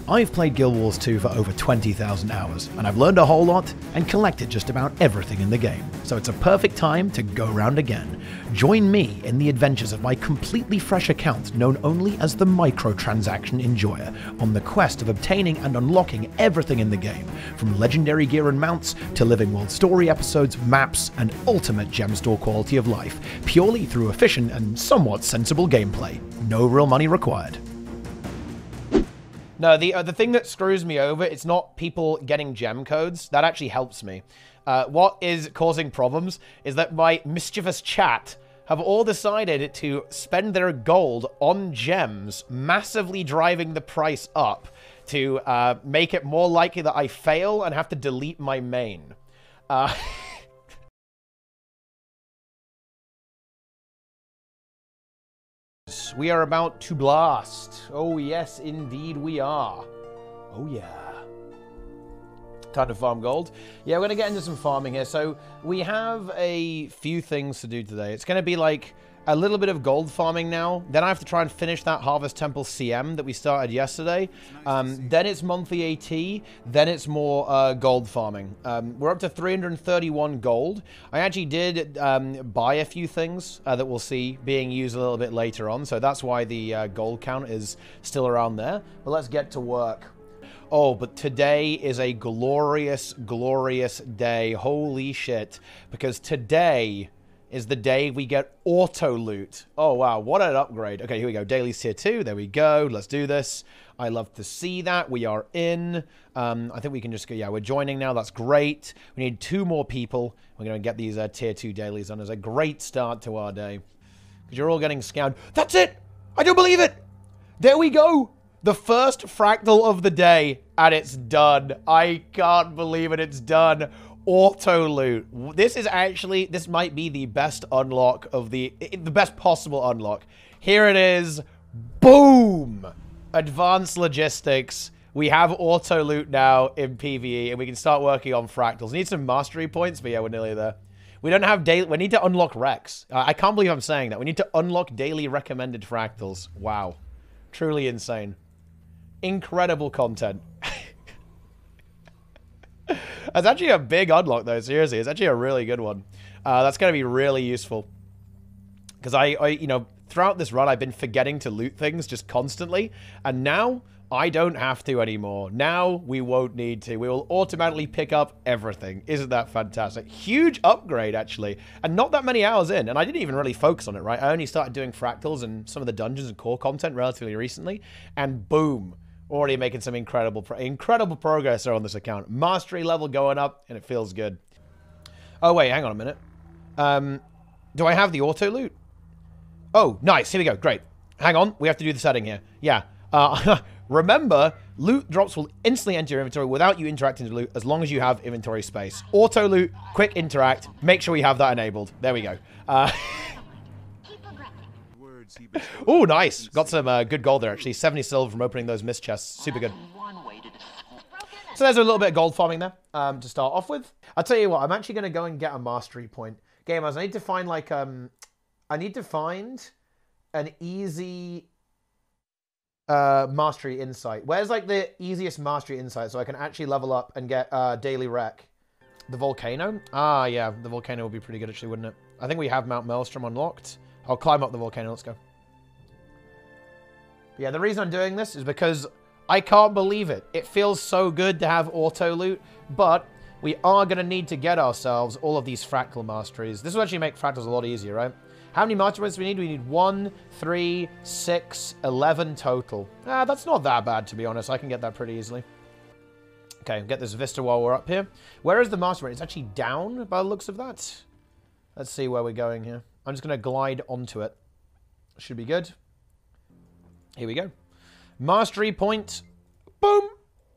I've played Guild Wars 2 for over 20,000 hours, and I've learned a whole lot and collected just about everything in the game, so it's a perfect time to go round again. Join me in the adventures of my completely fresh account known only as the Microtransaction Enjoyer, on the quest of obtaining and unlocking everything in the game, from legendary gear and mounts to living world story episodes, maps, and ultimate gem store quality of life, purely through efficient and somewhat sensible gameplay. No real money required. No, the thing that screws me over, it's not people getting gem codes. That actually helps me. What is causing problems is that my mischievous chat have all decided to spend their gold on gems, massively driving the price up to make it more likely that I fail and have to delete my main. We are about to blast. Oh, yes, indeed we are. Oh, yeah. Time to farm gold. Yeah, we're going to get into some farming here. So we have a few things to do today. It's going to be like a little bit of gold farming now. Then I have to try and finish that Harvest Temple CM that we started yesterday. Then it's monthly AT. Then it's more gold farming. We're up to 331 gold. I actually did buy a few things that we'll see being used a little bit later on. So that's why the gold count is still around there. But let's get to work. Oh, but today is a glorious, glorious day. Holy shit. Because today is the day we get auto loot. Oh, wow. What an upgrade. Okay, here we go. Daily's tier 2. There we go. Let's do this. I love to see that. We are in. I think we can just go. Yeah, we're joining now. That's great. We need 2 more people. We're going to get these tier 2 dailies on as a great start to our day. Because you're all getting scammed. That's it. I do believe it. There we go. The first fractal of the day. And it's done. I can't believe it. It's done. Auto loot. This is actually, this might be the best unlock of the best possible unlock. Here it is. Boom! Advanced logistics. We have auto loot now in PvE, and we can start working on fractals. Need some mastery points, but yeah, we're nearly there. We don't have daily, we need to unlock Rex. I can't believe I'm saying that. We need to unlock daily recommended fractals. Wow. Truly insane. Incredible content. That's actually a big unlock, though. Seriously, it's actually a really good one. That's going to be really useful. Because you know, throughout this run, I've been forgetting to loot things just constantly. And now, I don't have to anymore. Now, we won't need to. We will automatically pick up everything. Isn't that fantastic? Huge upgrade, actually. And not that many hours in. And I didn't even really focus on it, right? I only started doing fractals and some of the dungeons and core content relatively recently. And boom. Already making some incredible progress on this account. Mastery level going up, and it feels good. Oh, wait, hang on a minute. Do I have the auto loot? Oh, nice. Here we go. Great. Hang on. We have to do the setting here. Yeah. Remember, loot drops will instantly enter your inventory without you interacting with loot as long as you have inventory space. Auto loot, quick interact. Make sure we have that enabled. There we go. Oh, nice. Got some good gold there, actually. 70 silver from opening those mist chests. Super good. So there's a little bit of gold farming there to start off with. I'll tell you what, I'm actually going to go and get a mastery point. Gamers, I need to find, like, I need to find an easy mastery insight. Where's, like, the easiest mastery insight so I can actually level up and get daily rec? The volcano? Ah, yeah. The volcano would be pretty good, actually, wouldn't it? I think we have Mount Maelstrom unlocked. I'll climb up the volcano. Let's go. Yeah, the reason I'm doing this is because I can't believe it. It feels so good to have auto loot, but we are going to need to get ourselves all of these fractal masteries. This will actually make fractals a lot easier, right? How many mastery points do we need? We need 1, 3, 6, 11 total. That's not that bad, to be honest. I can get that pretty easily. Okay, get this vista while we're up here. Where is the mastery point? It's actually down by the looks of that. Let's see where we're going here. I'm just going to glide onto it. Should be good. Here we go. Mastery point. Boom.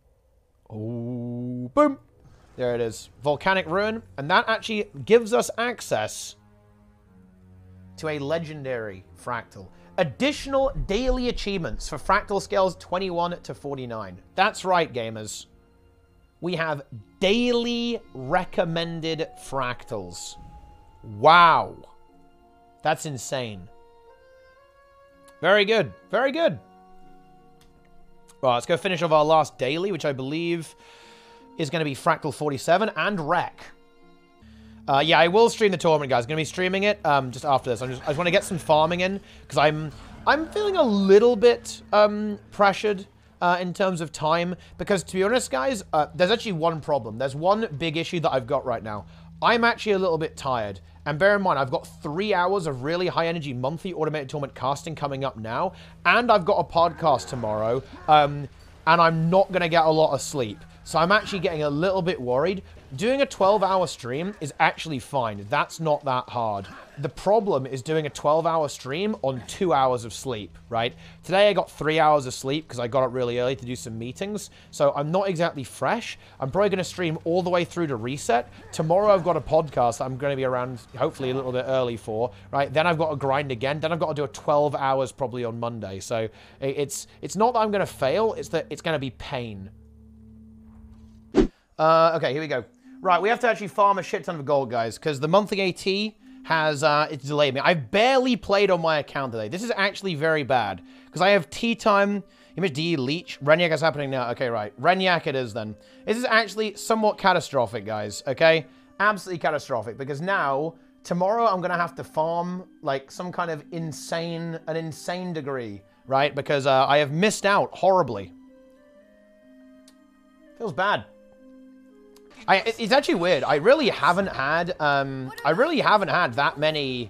Oh, boom. There it is. Volcanic Ruin. And that actually gives us access to a legendary fractal. Additional daily achievements for fractal scales 21 to 49. That's right, gamers. We have daily recommended fractals. Wow. That's insane. Very good. Very good. Well, let's go finish off our last daily, which I believe is going to be Fractal 47 and Wreck. Yeah, I will stream the tournament, guys. I'm going to be streaming it just after this. I just want to get some farming in because I'm feeling a little bit pressured in terms of time. Because to be honest, guys, there's actually one problem. There's one big issue that I've got right now. I'm actually a little bit tired. And bear in mind, I've got 3 hours of really high-energy monthly automated tournament casting coming up now. And I've got a podcast tomorrow. And I'm not going to get a lot of sleep. So I'm actually getting a little bit worried. Doing a 12-hour stream is actually fine. That's not that hard. The problem is doing a 12-hour stream on 2 hours of sleep, right? Today I got 3 hours of sleep because I got up really early to do some meetings. So I'm not exactly fresh. I'm probably going to stream all the way through to reset. Tomorrow I've got a podcast that I'm going to be around hopefully a little bit early for, right? Then I've got to grind again. Then I've got to do a 12 hours probably on Monday. So it's not that I'm going to fail. It's that it's going to be pain. Okay, here we go. Right, we have to actually farm a shit ton of gold, guys, because the monthly AT has, it's delayed me. I've barely played on my account today. This is actually very bad, because I have TeaTime, image D, Leech, Renyak is happening now. Okay, right, Renyak it is then. This is actually somewhat catastrophic, guys, okay? Absolutely catastrophic, because now, tomorrow I'm going to have to farm, like, some kind of an insane degree, right? Because I have missed out horribly. Feels bad. It's actually weird. I really haven't had that many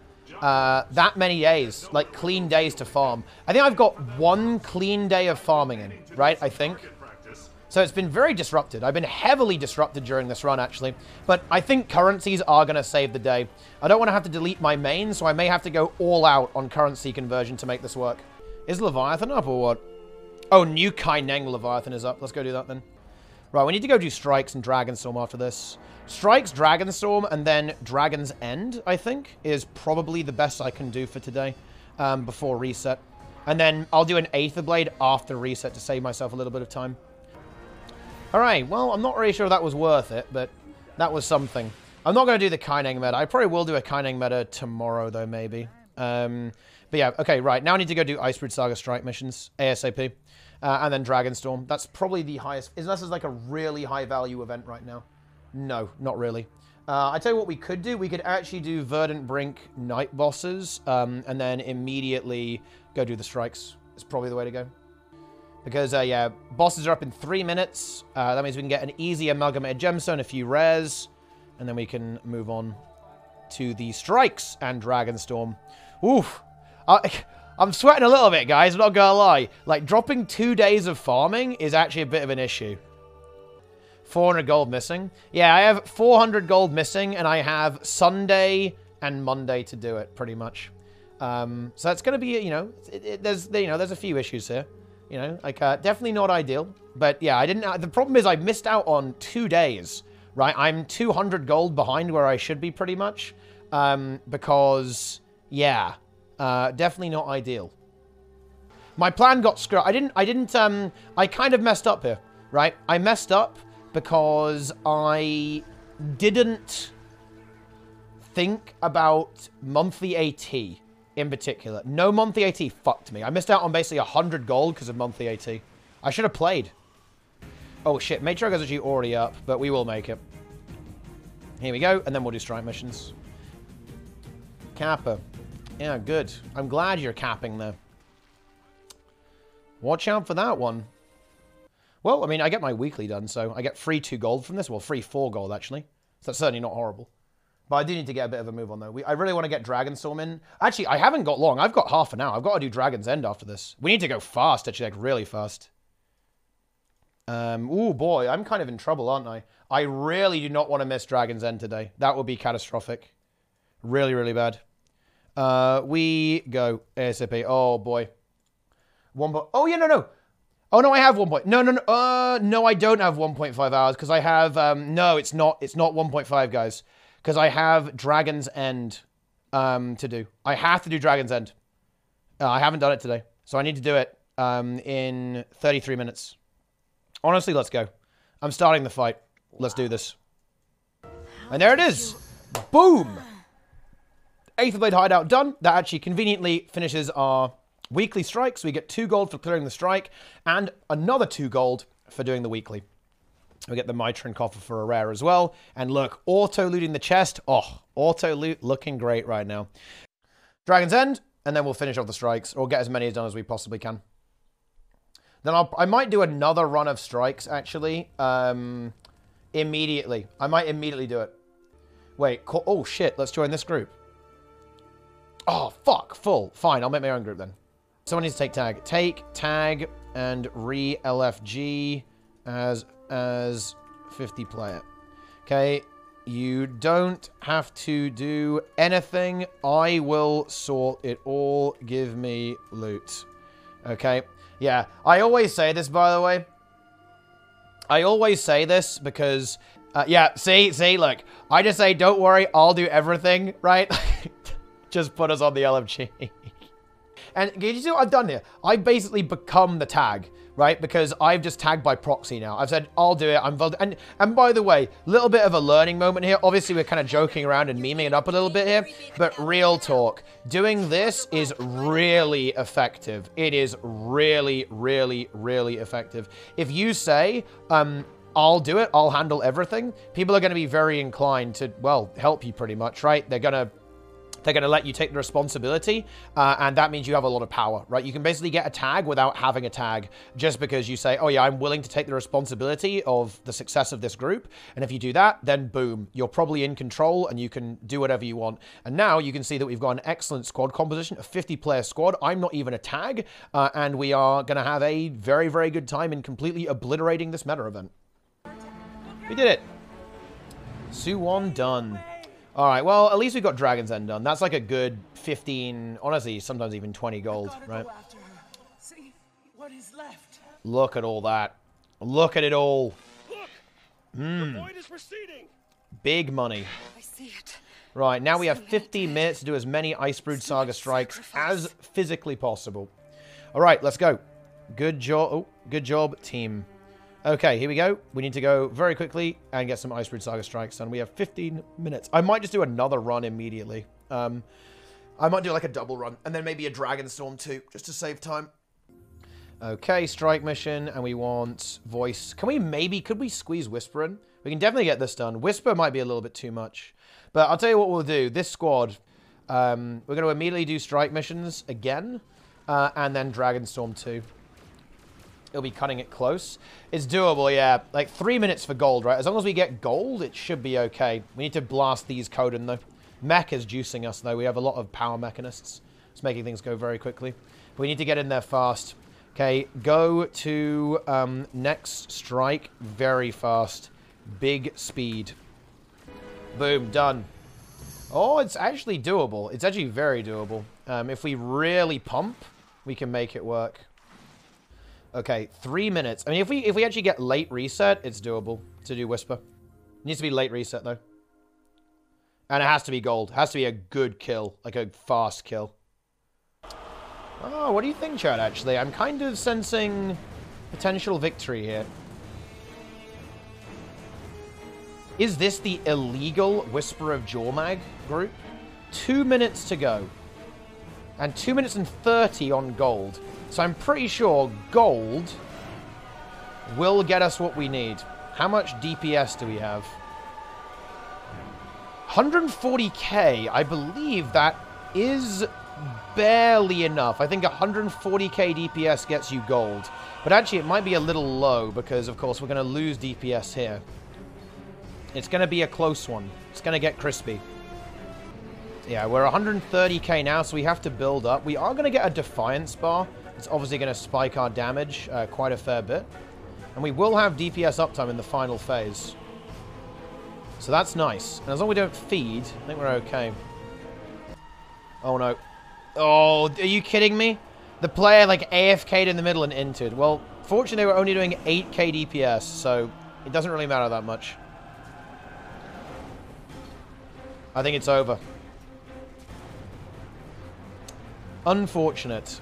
days, like clean days to farm. I think I've got 1 clean day of farming in, right? I think. So it's been very disrupted. I've been heavily disrupted during this run, actually. But I think currencies are going to save the day. I don't want to have to delete my main, so I may have to go all out on currency conversion to make this work. Is Leviathan up or what? Oh, new Kaineng Leviathan is up. Let's go do that then. Right, we need to go do Strikes and Dragonstorm after this. Strikes, Dragonstorm, and then Dragon's End, I think, is probably the best I can do for today before reset. And then I'll do an Aether Blade after reset to save myself a little bit of time. Alright, well, I'm not really sure that was worth it, but that was something. I'm not going to do the Kaineng meta. I probably will do a Kaineng meta tomorrow, though, maybe. But yeah, okay, right. Now I need to go do Icebridge Saga Strike missions, ASAP. And then Dragonstorm. That's probably the highest, unless it's like a really high value event right now. No, not really. I tell you what we could do. We could actually do Verdant Brink night bosses, and then immediately go do the Strikes. It's probably the way to go. Because, yeah, bosses are up in 3 minutes. That means we can get an easy Amalgamated Gemstone, a few rares, and then we can move on to the Strikes and Dragonstorm. Oof. I'm sweating a little bit, guys. I'm not gonna lie. Like, dropping 2 days of farming is actually a bit of an issue. 400 gold missing. Yeah, I have 400 gold missing, and I have Sunday and Monday to do it, pretty much. So that's gonna be, you know, there's a few issues here. You know, like, definitely not ideal. But, yeah, the problem is I missed out on 2 days, right? I'm 200 gold behind where I should be, pretty much. Because, yeah... definitely not ideal. My plan got screwed. I kind of messed up here, right? I messed up because I didn't think about monthly AT in particular. No monthly AT fucked me. I missed out on basically 100 gold because of monthly AT. I should have played. Oh shit, Matriarch is actually already up, but we will make it. Here we go, and then we'll do strike missions. Kappa. Yeah, good. I'm glad you're capping there. Watch out for that one. Well, I mean, I get my weekly done, so I get free 2 gold from this. Well, free 4 gold, actually. So that's certainly not horrible. But I do need to get a bit of a move on, though. I really want to get Dragonstorm in. Actually, I haven't got long. I've got half an hour. I've got to do Dragon's End after this. We need to go fast, actually, like really fast. Ooh, boy, I'm kind of in trouble, aren't I? I really do not want to miss Dragon's End today. That would be catastrophic. Really, really bad. We go ASAP. Oh, boy. Oh, yeah, no. Oh, no, I have 1 point. No. No, I don't have 1.5 hours because I have, no, it's not 1.5, guys. Because I have Dragon's End, to do. I have to do Dragon's End. I haven't done it today. So I need to do it, in 33 minutes. Honestly, let's go. I'm starting the fight. Let's do this. And there it is. Boom. Aether Blade Hideout done. That actually conveniently finishes our Weekly strikes, we get 2 gold for clearing the strike, and another 2 gold for doing the weekly. We get the Mitron coffer for a rare as well. And look, auto-looting the chest. Oh, auto-loot looking great right now. Dragon's End, and then we'll finish off the strikes, or get as many done as we possibly can. Then I might do another run of strikes, actually, immediately. I might immediately do it. Wait, oh shit, let's join this group. Oh, fuck, full. Fine, I'll make my own group then. Someone needs to take tag. Take tag and re-LFG as 50 player. Okay, you don't have to do anything. I will sort it all. Give me loot. Okay, yeah. I always say this, by the way. I always say this because, yeah, see, look. I just say, don't worry, I'll do everything, right? Just put us on the LFG. And you see what I've done here? I've basically become the tag, right? Because I've just tagged by proxy now. I've said, I'll do it. And by the way, little bit of a learning moment here. Obviously, we're kind of joking around and memeing it up a little bit here. But real talk, doing this is really effective. It is really, really, really effective. If you say, I'll do it, I'll handle everything, people are going to be very inclined to, well, help you pretty much, right? They're going to let you take the responsibility, and that means you have a lot of power, right? You can basically get a tag without having a tag just because you say, oh yeah, I'm willing to take the responsibility of the success of this group. And if you do that, then boom, you're probably in control and you can do whatever you want. And now you can see that we've got an excellent squad composition, a 50-player squad. I'm not even a tag, and we are going to have a very, very good time in completely obliterating this meta event. We did it. Suwon done. All right, well, at least we got Dragon's End done. That's like a good 15, honestly, sometimes even 20 gold, right? See what is left. Look at all that. Look at it all. Look, the point is receding. Big money. I see it. Right, now we have 15 minutes to do as many Icebrood Saga strikes as physically possible. All right, let's go. Good job. Oh, good job, team. Okay, here we go. We need to go very quickly and get some Icebrood Saga strikes done. We have 15 minutes. I might just do another run immediately. I might do like a double run and then maybe a Dragon Storm too, just to save time. Okay, strike mission, and we want voice. Could we squeeze Whisper in? We can definitely get this done. Whisper might be a little bit too much. But I'll tell you what we'll do. This squad, we're going to immediately do strike missions again, and then Dragon Storm 2. It'll be cutting it close. It's doable, yeah. Like 3 minutes for gold, right? As long as we get gold, it should be okay. We need to blast these Coden, though. Mech is juicing us, though. We have a lot of power mechanists. It's making things go very quickly. We need to get in there fast. Okay, go to next strike very fast. Big speed. Boom, done. Oh, it's actually doable. It's actually very doable. If we really pump, we can make it work. Okay, 3 minutes. I mean, if we actually get late reset, it's doable to do Whisper. It needs to be late reset, though. And it has to be gold. It has to be a good kill, like a fast kill. Oh, what do you think, Chad, actually? I'm kind of sensing potential victory here. Is this the illegal Whisper of Jormag group? 2 minutes to go. And 2 minutes and 30 on gold. So I'm pretty sure gold will get us what we need. How much DPS do we have? 140k. I believe that is barely enough. I think 140k DPS gets you gold. But actually, it might be a little low because, of course, we're going to lose DPS here. It's going to be a close one. It's going to get crispy. Yeah, we're 130k now, so we have to build up. We are going to get a Defiance bar. It's obviously going to spike our damage quite a fair bit. And we will have DPS uptime in the final phase. So that's nice. And as long as we don't feed, I think we're okay. Oh, no. Oh, are you kidding me? The player, like, AFK'd in the middle and entered. Well, fortunately, we're only doing 8k DPS, so it doesn't really matter that much. I think it's over. Unfortunate.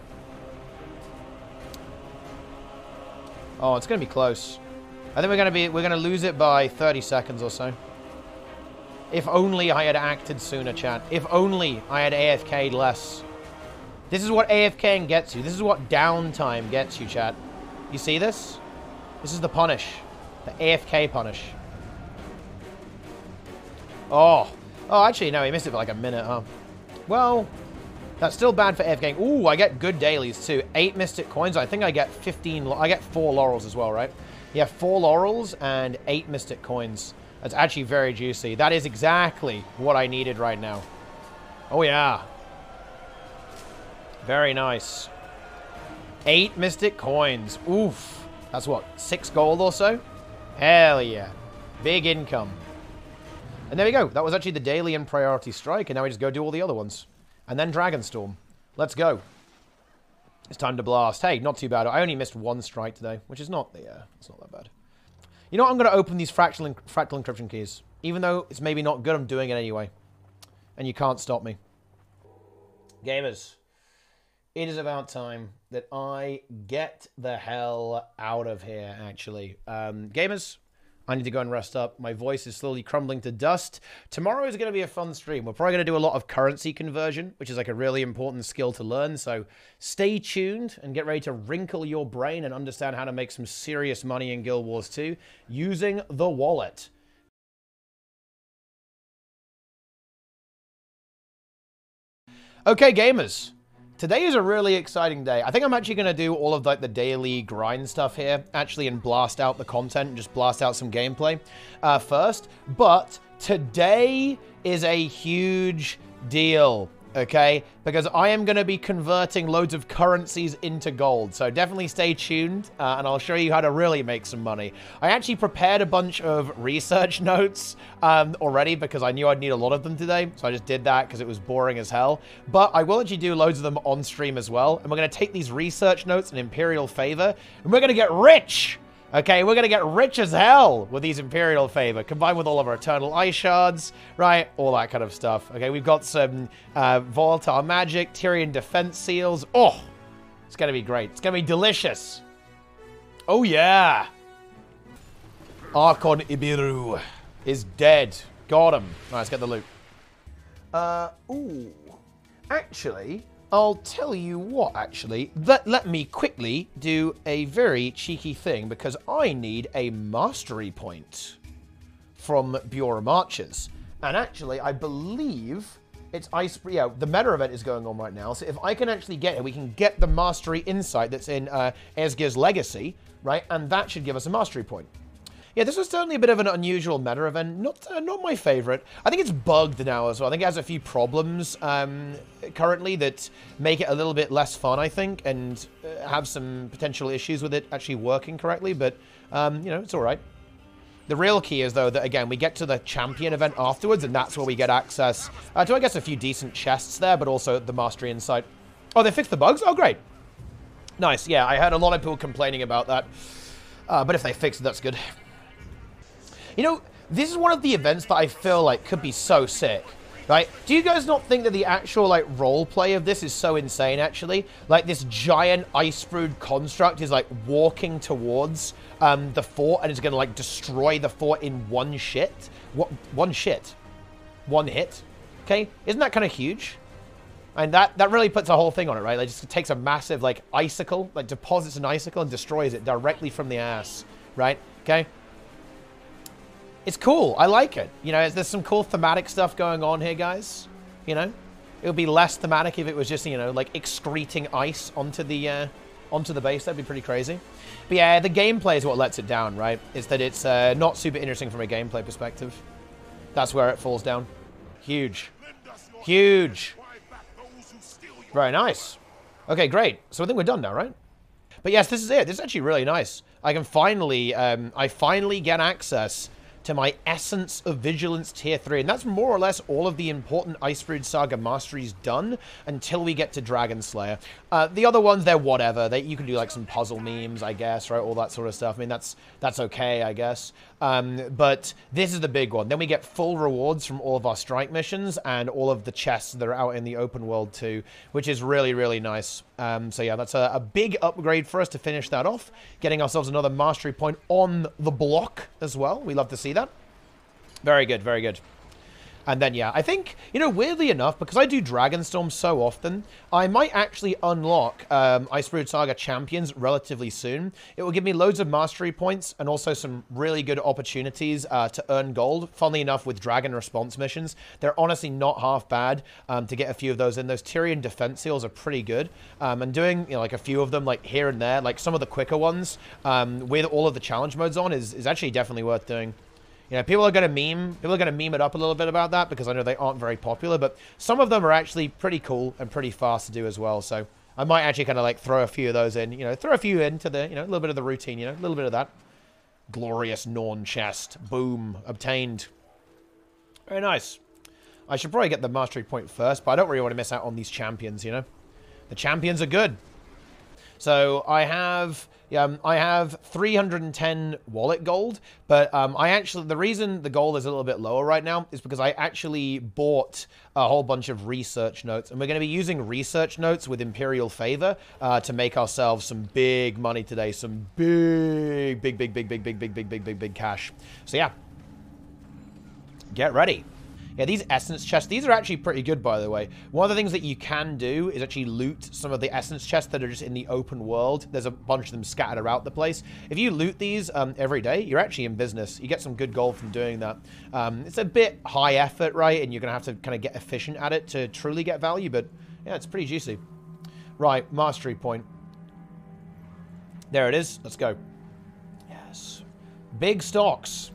Oh, it's going to be close. I think we're going to lose it by 30 seconds or so. If only I had acted sooner, chat. If only I had AFK'd less. This is what AFKing gets you. This is what downtime gets you, chat. You see this? This is the punish. The AFK punish. Oh. Oh, actually, no, he missed it for like a minute, huh? Well, that's still bad for AFKing. Ooh, I get good dailies, too. 8 Mystic Coins. I think I get 15... I get 4 Laurels as well, right? Yeah, 4 Laurels and 8 Mystic Coins. That's actually very juicy. That is exactly what I needed right now. Oh, yeah. Very nice. 8 Mystic Coins. Oof. That's what, 6 gold or so? Hell yeah. Big income. And there we go. That was actually the daily and priority strike, and now we just go do all the other ones. And then Dragonstorm. Let's go. It's time to blast. Hey, not too bad. I only missed 1 strike today, which is not, it's not that bad. You know what? I'm going to open these fractal encryption keys. Even though it's maybe not good, I'm doing it anyway. And you can't stop me. Gamers, it is about time that I get the hell out of here, actually. Gamers, I need to go and rest up. My voice is slowly crumbling to dust. Tomorrow is going to be a fun stream. We're probably going to do a lot of currency conversion, which is like a really important skill to learn. So stay tuned and get ready to wrinkle your brain and understand how to make some serious money in Guild Wars 2 using the wallet. Okay, gamers. Today is a really exciting day. I think I'm actually going to do all of like the daily grind stuff here, actually, and blast out the content and just blast out some gameplay first. But today is a huge deal, okay? Because I am going to be converting loads of currencies into gold. So definitely stay tuned, and I'll show you how to really make some money. I actually prepared a bunch of research notes already because I knew I'd need a lot of them today. So I just did that because it was boring as hell. But I will actually do loads of them on stream as well. And we're going to take these research notes in Imperial favor, and we're going to get rich. Okay, we're going to get rich as hell with these Imperial favor, combined with all of our Eternal Ice Shards, right? All that kind of stuff. Okay, we've got some Volatile Magic, Tyrian Defense Seals. Oh, it's going to be great. It's going to be delicious. Oh, yeah. Archon Ibiru is dead. Got him. All right, let's get the loot. Ooh. Actually, I'll tell you what, actually. Let me quickly do a very cheeky thing, because I need a mastery point from Bureau Marchers. And actually, I believe it's the meta event is going on right now. So if I can actually get it, we can get the mastery insight that's in Esgir's Legacy, right? And that should give us a mastery point. Yeah, this was certainly a bit of an unusual meta event. Not my favorite. I think it's bugged now as well. I think it has a few problems currently that make it a little bit less fun, I think, and have some potential issues with it actually working correctly. But, you know, it's all right. The real key is, though, that, again, we get to the champion event afterwards, and that's where we get access to, I guess, a few decent chests there, but also the mastery insight. Oh, they fixed the bugs? Oh, great. Nice. Yeah, I heard a lot of people complaining about that. But if they fix it, that's good. You know, this is one of the events that I feel like could be so sick, right? Do you guys not think that the actual, like, role play of this is so insane, actually? Like, this giant ice-brewed construct is, like, walking towards the fort and is going to, like, destroy the fort in one shit? One shit? One hit? Okay? Isn't that kind of huge? And that really puts a whole thing on it, right? Like, just takes a massive, like, icicle, like, deposits an icicle and destroys it directly from the ass, right? Okay? It's cool. I like it. You know, there's some cool thematic stuff going on here, guys. You know, it would be less thematic if it was just, you know, like excreting ice onto the base. That'd be pretty crazy. But yeah, the gameplay is what lets it down, right? It's that it's not super interesting from a gameplay perspective. That's where it falls down. Huge. Huge. Very nice. Okay, great. So I think we're done now, right? But yes, this is it. This is actually really nice. I can finally, I finally get access to my Essence of Vigilance Tier 3. And that's more or less all of the important Icebrewed Saga masteries done until we get to Dragon Slayer. The other ones, they're whatever. You can do like some puzzle memes, I guess, right? All that sort of stuff. I mean, that's okay, I guess. But this is the big one. Then we get full rewards from all of our strike missions and all of the chests that are out in the open world too, which is really, really nice. So yeah, that's a big upgrade for us to finish that off. Getting ourselves another mastery point on the block as well. We love to see that. Very good, very good. And then, yeah, I think, you know, weirdly enough, because I do Dragonstorm so often, I might actually unlock Icebrood Saga Champions relatively soon. It will give me loads of mastery points and also some really good opportunities to earn gold. Funnily enough, with Dragon Response missions, they're honestly not half bad to get a few of those in. Those Tyrian Defense Seals are pretty good. And doing, you know, like a few of them, like here and there, like some of the quicker ones with all of the challenge modes on is actually definitely worth doing. You know, people are going to meme it up a little bit about that because I know they aren't very popular, but some of them are actually pretty cool and pretty fast to do as well. So I might actually kind of like throw a few of those in, you know, throw a few into the, you know, a little bit of the routine, you know, a little bit of that. Glorious Norn chest. Boom. Obtained. Very nice. I should probably get the mastery point first, but I don't really want to miss out on these champions, you know. The champions are good. So I have 310 wallet gold, but the reason the gold is a little bit lower right now is because I actually bought a whole bunch of research notes, and we're going to be using research notes with Imperial Favor to make ourselves some big money today, some big cash. So yeah, get ready. Yeah, these essence chests, these are actually pretty good, by the way. One of the things that you can do is actually loot some of the essence chests that are just in the open world. There's a bunch of them scattered around the place. If you loot these every day, you're actually in business. You get some good gold from doing that. It's a bit high effort, right? And you're going to have to kind of get efficient at it to truly get value, but yeah, it's pretty juicy. Right, mastery point. There it is. Let's go. Yes. Big stocks.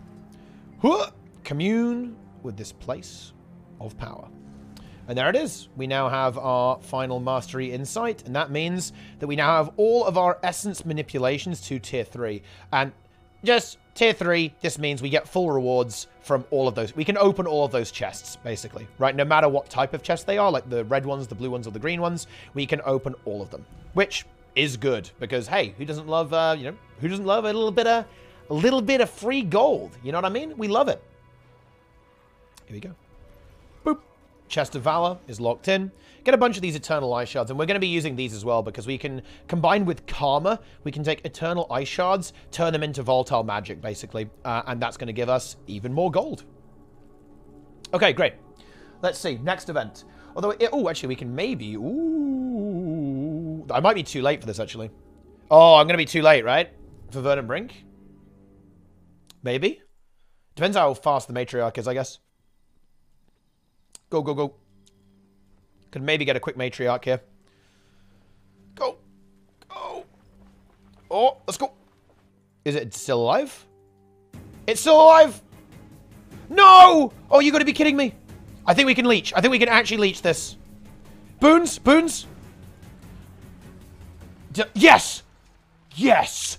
Commune with this place of power. And there it is. We now have our final mastery insight, and that means that we now have all of our essence manipulations to tier 3. And just tier 3, this means we get full rewards from all of those. We can open all of those chests, basically, right? No matter what type of chest they are, like the red ones, the blue ones, or the green ones, we can open all of them, which is good because, hey, who doesn't love, you know, who doesn't love a little bit of free gold? You know what I mean? We love it. Here we go. Boop. Chest of Valor is locked in. Get a bunch of these Eternal Ice Shards, and we're going to be using these as well because we can, combine with Karma, we can take Eternal Ice Shards, turn them into Volatile Magic, basically, and that's going to give us even more gold. Okay, great. Let's see. Next event. Although, oh, actually, we can maybe... Ooh. I might be too late for this, actually. Oh, I'm going to be too late, right? For Verdant Brink? Maybe? Depends how fast the Matriarch is, I guess. Go, go, go. Could maybe get a quick Matriarch here. Go. Go. Oh, let's go. Is it still alive? It's still alive! No! Oh, you gotta be kidding me. I think we can leech. I think we can actually leech this. Boons? Boons? Yes! Yes!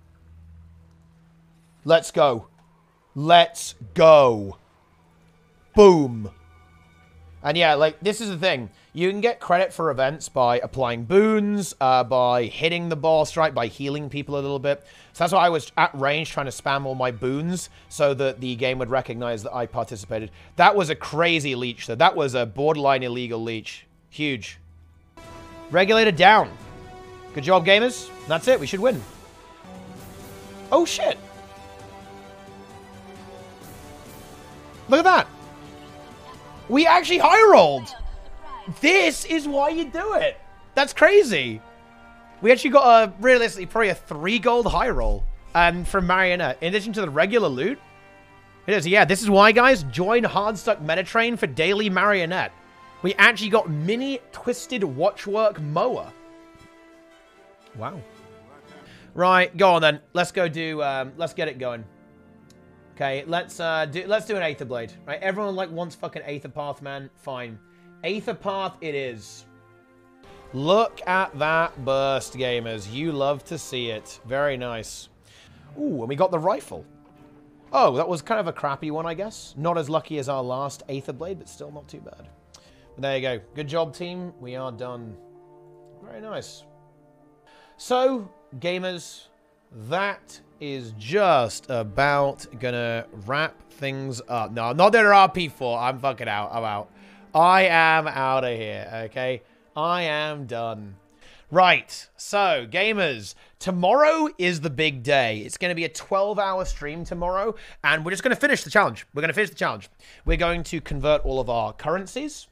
Let's go. Let's go. Boom. And yeah, like, this is the thing. You can get credit for events by applying boons, by hitting the boss, right? By healing people a little bit. So that's why I was at range trying to spam all my boons so that the game would recognize that I participated. That was a crazy leech, though. That was a borderline illegal leech. Huge. Regulator down. Good job, gamers. That's it. We should win. Oh, shit. Look at that. We actually high rolled. This is why you do it. That's crazy. We actually got a, realistically, probably a 3 gold high roll from Marionette. In addition to the regular loot. It is, yeah, this is why, guys. Join Hardstuck Metatrain for daily Marionette. We actually got mini twisted watchwork mower. Wow. Right, go on then. Let's go do, let's get it going. Okay, let's do an Aether Blade, right? Everyone like wants fucking Aether Path, man. Fine, Aether Path it is. Look at that burst, gamers. You love to see it. Very nice. Ooh, and we got the rifle. Oh, that was kind of a crappy one, I guess. Not as lucky as our last Aether Blade, but still not too bad. But there you go. Good job, team. We are done. Very nice. So, gamers, that is just about gonna wrap things up. No, I'm not doing RP4. I'm fucking out. I'm out. I am out of here, okay? I am done. Right, so gamers, tomorrow is the big day. It's going to be a 12-hour stream tomorrow, and we're just going to finish the challenge. We're going to convert all of our currencies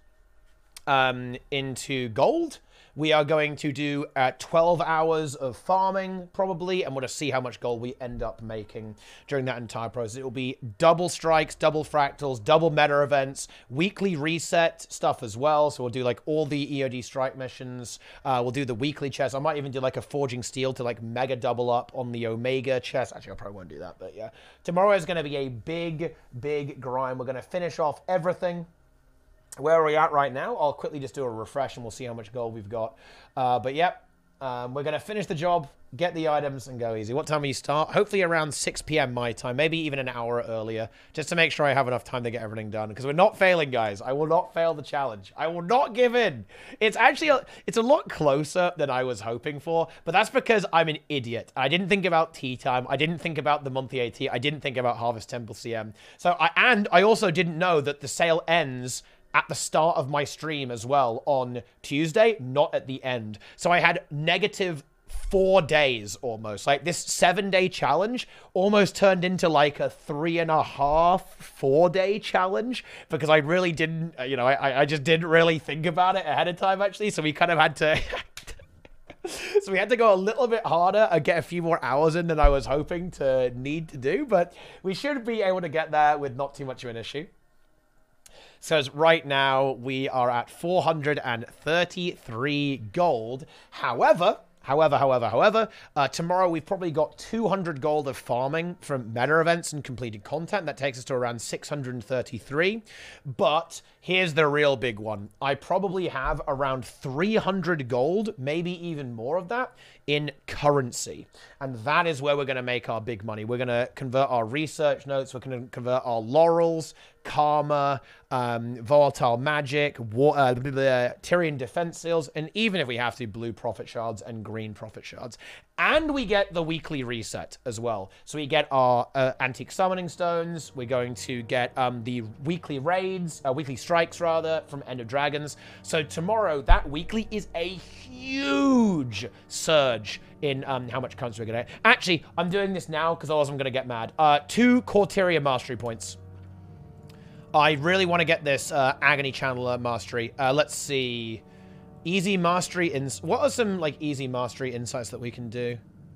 into gold. We are going to do 12 hours of farming, probably, and we'll just see how much gold we end up making during that entire process. It will be double strikes, double fractals, double meta events, weekly reset stuff as well. So we'll do, like, all the EOD strike missions. We'll do the weekly chest. I might even do, like, a forging steel to, like, mega double up on the Omega chest. Actually, I probably won't do that, but yeah. Tomorrow is going to be a big, big grind. We're going to finish off everything. Where are we at right now? I'll quickly just do a refresh and we'll see how much gold we've got. But yep, we're going to finish the job, get the items, and go easy. What time will you start? Hopefully around 6 p.m. my time, maybe even an hour earlier, just to make sure I have enough time to get everything done. Because we're not failing, guys. I will not fail the challenge. I will not give in. It's actually, it's a lot closer than I was hoping for, but that's because I'm an idiot. I didn't think about TeaTime. I didn't think about the monthly AT. I didn't think about Harvest Temple CM. So I also didn't know that the sale ends at the start of my stream as well on Tuesday, not at the end. So I had negative 4 days almost. Like, this 7-day challenge almost turned into like a 3.5, 4-day challenge because I really didn't, you know, I just didn't really think about it ahead of time, actually. So we kind of had to... So we had to go a little bit harder and get a few more hours in than I was hoping to need to do. But we should be able to get there with not too much of an issue. So right now we are at 433 gold. However, tomorrow we've probably got 200 gold of farming from meta events and completed content. That takes us to around 633. But here's the real big one. I probably have around 300 gold, maybe even more of that, in currency. And that is where we're going to make our big money. We're going to convert our research notes. We're going to convert our laurels, karma, volatile magic, Tyrian defense seals, and even if we have to, blue profit shards and green profit shards. And we get the weekly reset as well. So we get our antique summoning stones. We're going to get the weekly raids, weekly strikes rather, from End of Dragons. So tomorrow, that weekly is a huge surge in how much currency we're going to get. Actually, I'm doing this now because otherwise I'm going to get mad. 2 Corteria mastery points. I really want to get this Agony Channeler mastery. Let's see. Easy mastery. What are some like easy mastery insights that we can do?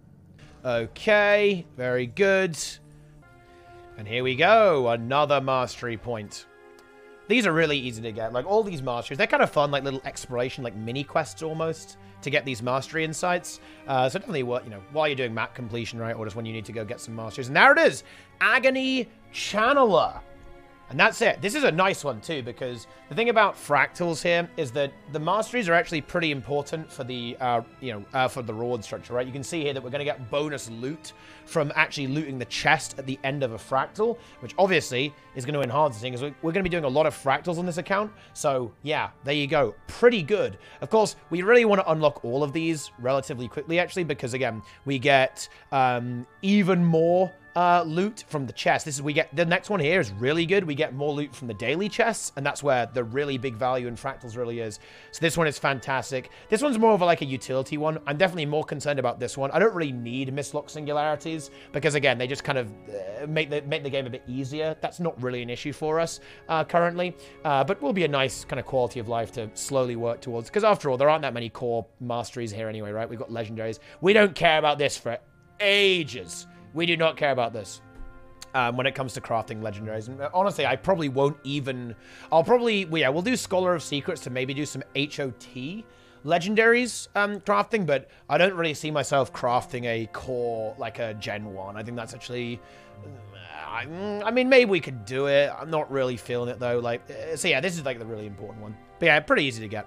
Okay, very good. And here we go. Another mastery point. These are really easy to get. Like, all these masteries, they're kind of fun, like little exploration, like mini quests almost, to get these mastery insights. So definitely, what, you know, while you're doing map completion, right, or just when you need to go get some masteries. And there it is, Agony Channeler. And that's it. This is a nice one, too, because the thing about fractals here is that the masteries are actually pretty important for the, for the reward structure, right? You can see here that we're going to get bonus loot from actually looting the chest at the end of a fractal, which obviously is going to enhance the thing, because we're going to be doing a lot of fractals on this account. So, yeah, there you go. Pretty good. Of course, we really want to unlock all of these relatively quickly, actually, because, again, we get even more loot from the chest. We get the next one here is really good. We get more loot from the daily chests, and that's where the really big value in fractals really is. So this one is fantastic. This one's more of like a utility one. I'm definitely more concerned about this one. I don't really need mislock singularities because, again, they just kind of make the game a bit easier. That's not really an issue for us currently, but will be a nice kind of quality of life to slowly work towards, because after all, there aren't that many core masteries here anyway, right? We've got legendaries. We don't care about this for ages. We do not care about this when it comes to crafting legendaries. And honestly, I probably won't even... we'll do Scholar of Secrets to maybe do some HOT legendaries crafting, but I don't really see myself crafting a core, like a Gen 1. I think that's actually... I mean, maybe we could do it. I'm not really feeling it, though. Like, so yeah, this is like the really important one. But yeah, pretty easy to get.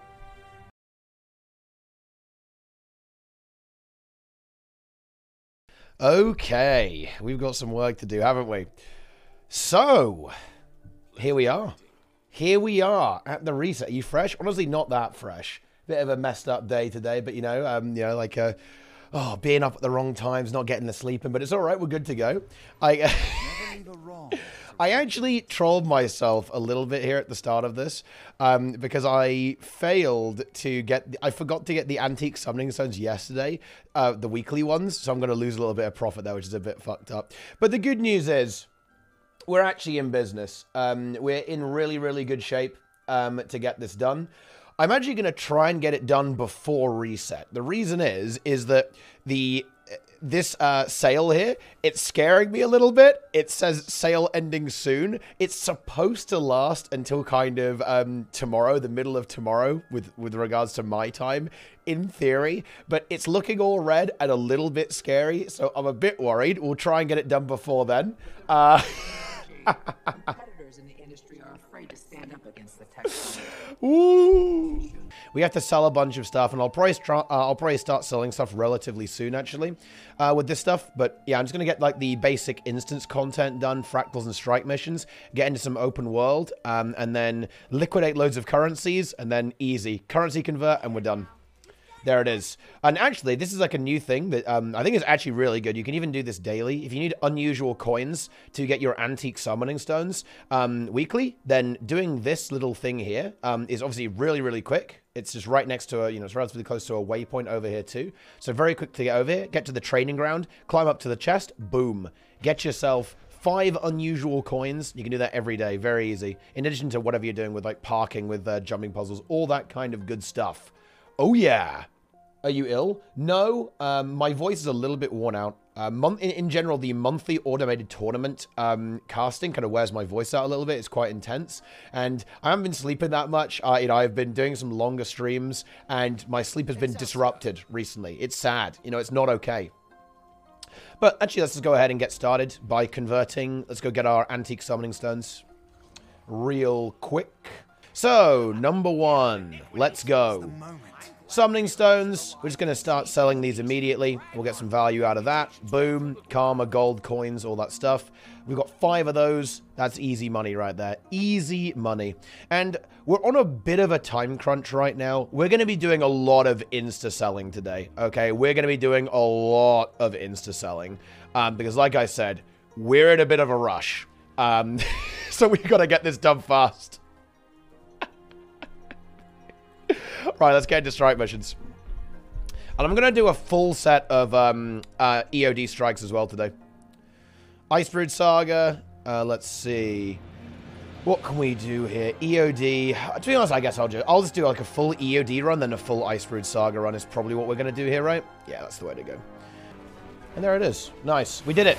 Okay, we've got some work to do, haven't we? So, here we are. Here we are at the reset. Are you fresh? Honestly, not that fresh. Bit of a messed up day today, but you know, like being up at the wrong times, not getting the sleeping, but it's all right. We're good to go. I actually trolled myself a little bit here at the start of this because I failed to get... I forgot to get the antique summoning stones yesterday, the weekly ones, so I'm going to lose a little bit of profit there, which is a bit fucked up. But the good news is we're actually in business. We're in really, really good shape to get this done. I'm actually going to try and get it done before reset. The reason is that this sale here, it's scaring me a little bit. It says sale ending soon. It's supposed to last until kind of tomorrow, the middle of tomorrow, with regards to my time, in theory. But it's looking all red and a little bit scary, so I'm a bit worried. We'll try and get it done before then. Competitors in the industry are afraid to stand up against the tech. Ooh. We have to sell a bunch of stuff, and I'll probably start selling stuff relatively soon, actually, with this stuff. But yeah, I'm just gonna get like the basic instance content done, fractals and strike missions, get into some open world, and then liquidate loads of currencies, and then easy currency convert, and we're done. There it is. And actually, this is like a new thing that I think is actually really good. You can even do this daily. If you need unusual coins to get your antique summoning stones weekly, then doing this little thing here is obviously really, really quick. It's just right next to a, it's relatively close to a waypoint over here too. So very quick to get over here, get to the training ground, climb up to the chest, boom. Get yourself 5 unusual coins. You can do that every day, very easy. In addition to whatever you're doing with like parking, with jumping puzzles, all that kind of good stuff. Oh yeah. Are you ill? No, my voice is a little bit worn out. In general, the monthly automated tournament casting kind of wears my voice out a little bit. It's quite intense, and I haven't been sleeping that much. I've been doing some longer streams, and my sleep has been disrupted recently. It's sad. It's not okay. But actually, let's just go ahead and get started by converting. Let's go get our antique summoning stones real quick. So, number 1, let's go. Summoning stones, we're just going to start selling these immediately. We'll get some value out of that. Boom, karma, gold, coins, all that stuff. We've got 5 of those. That's easy money right there. Easy money. And we're on a bit of a time crunch right now. We're going to be doing a lot of insta-selling today, okay? We're going to be doing a lot of insta-selling because, like I said, we're in a bit of a rush. So we've got to get this done fast. Right, let's get into strike missions. And I'm going to do a full set of EOD strikes as well today. Icebrood Saga. Let's see. What can we do here? EOD. To be honest, I guess I'll just do like a full EOD run, then a full Icebrood Saga run is probably what we're going to do here, right? Yeah, that's the way to go. And there it is. Nice. We did it.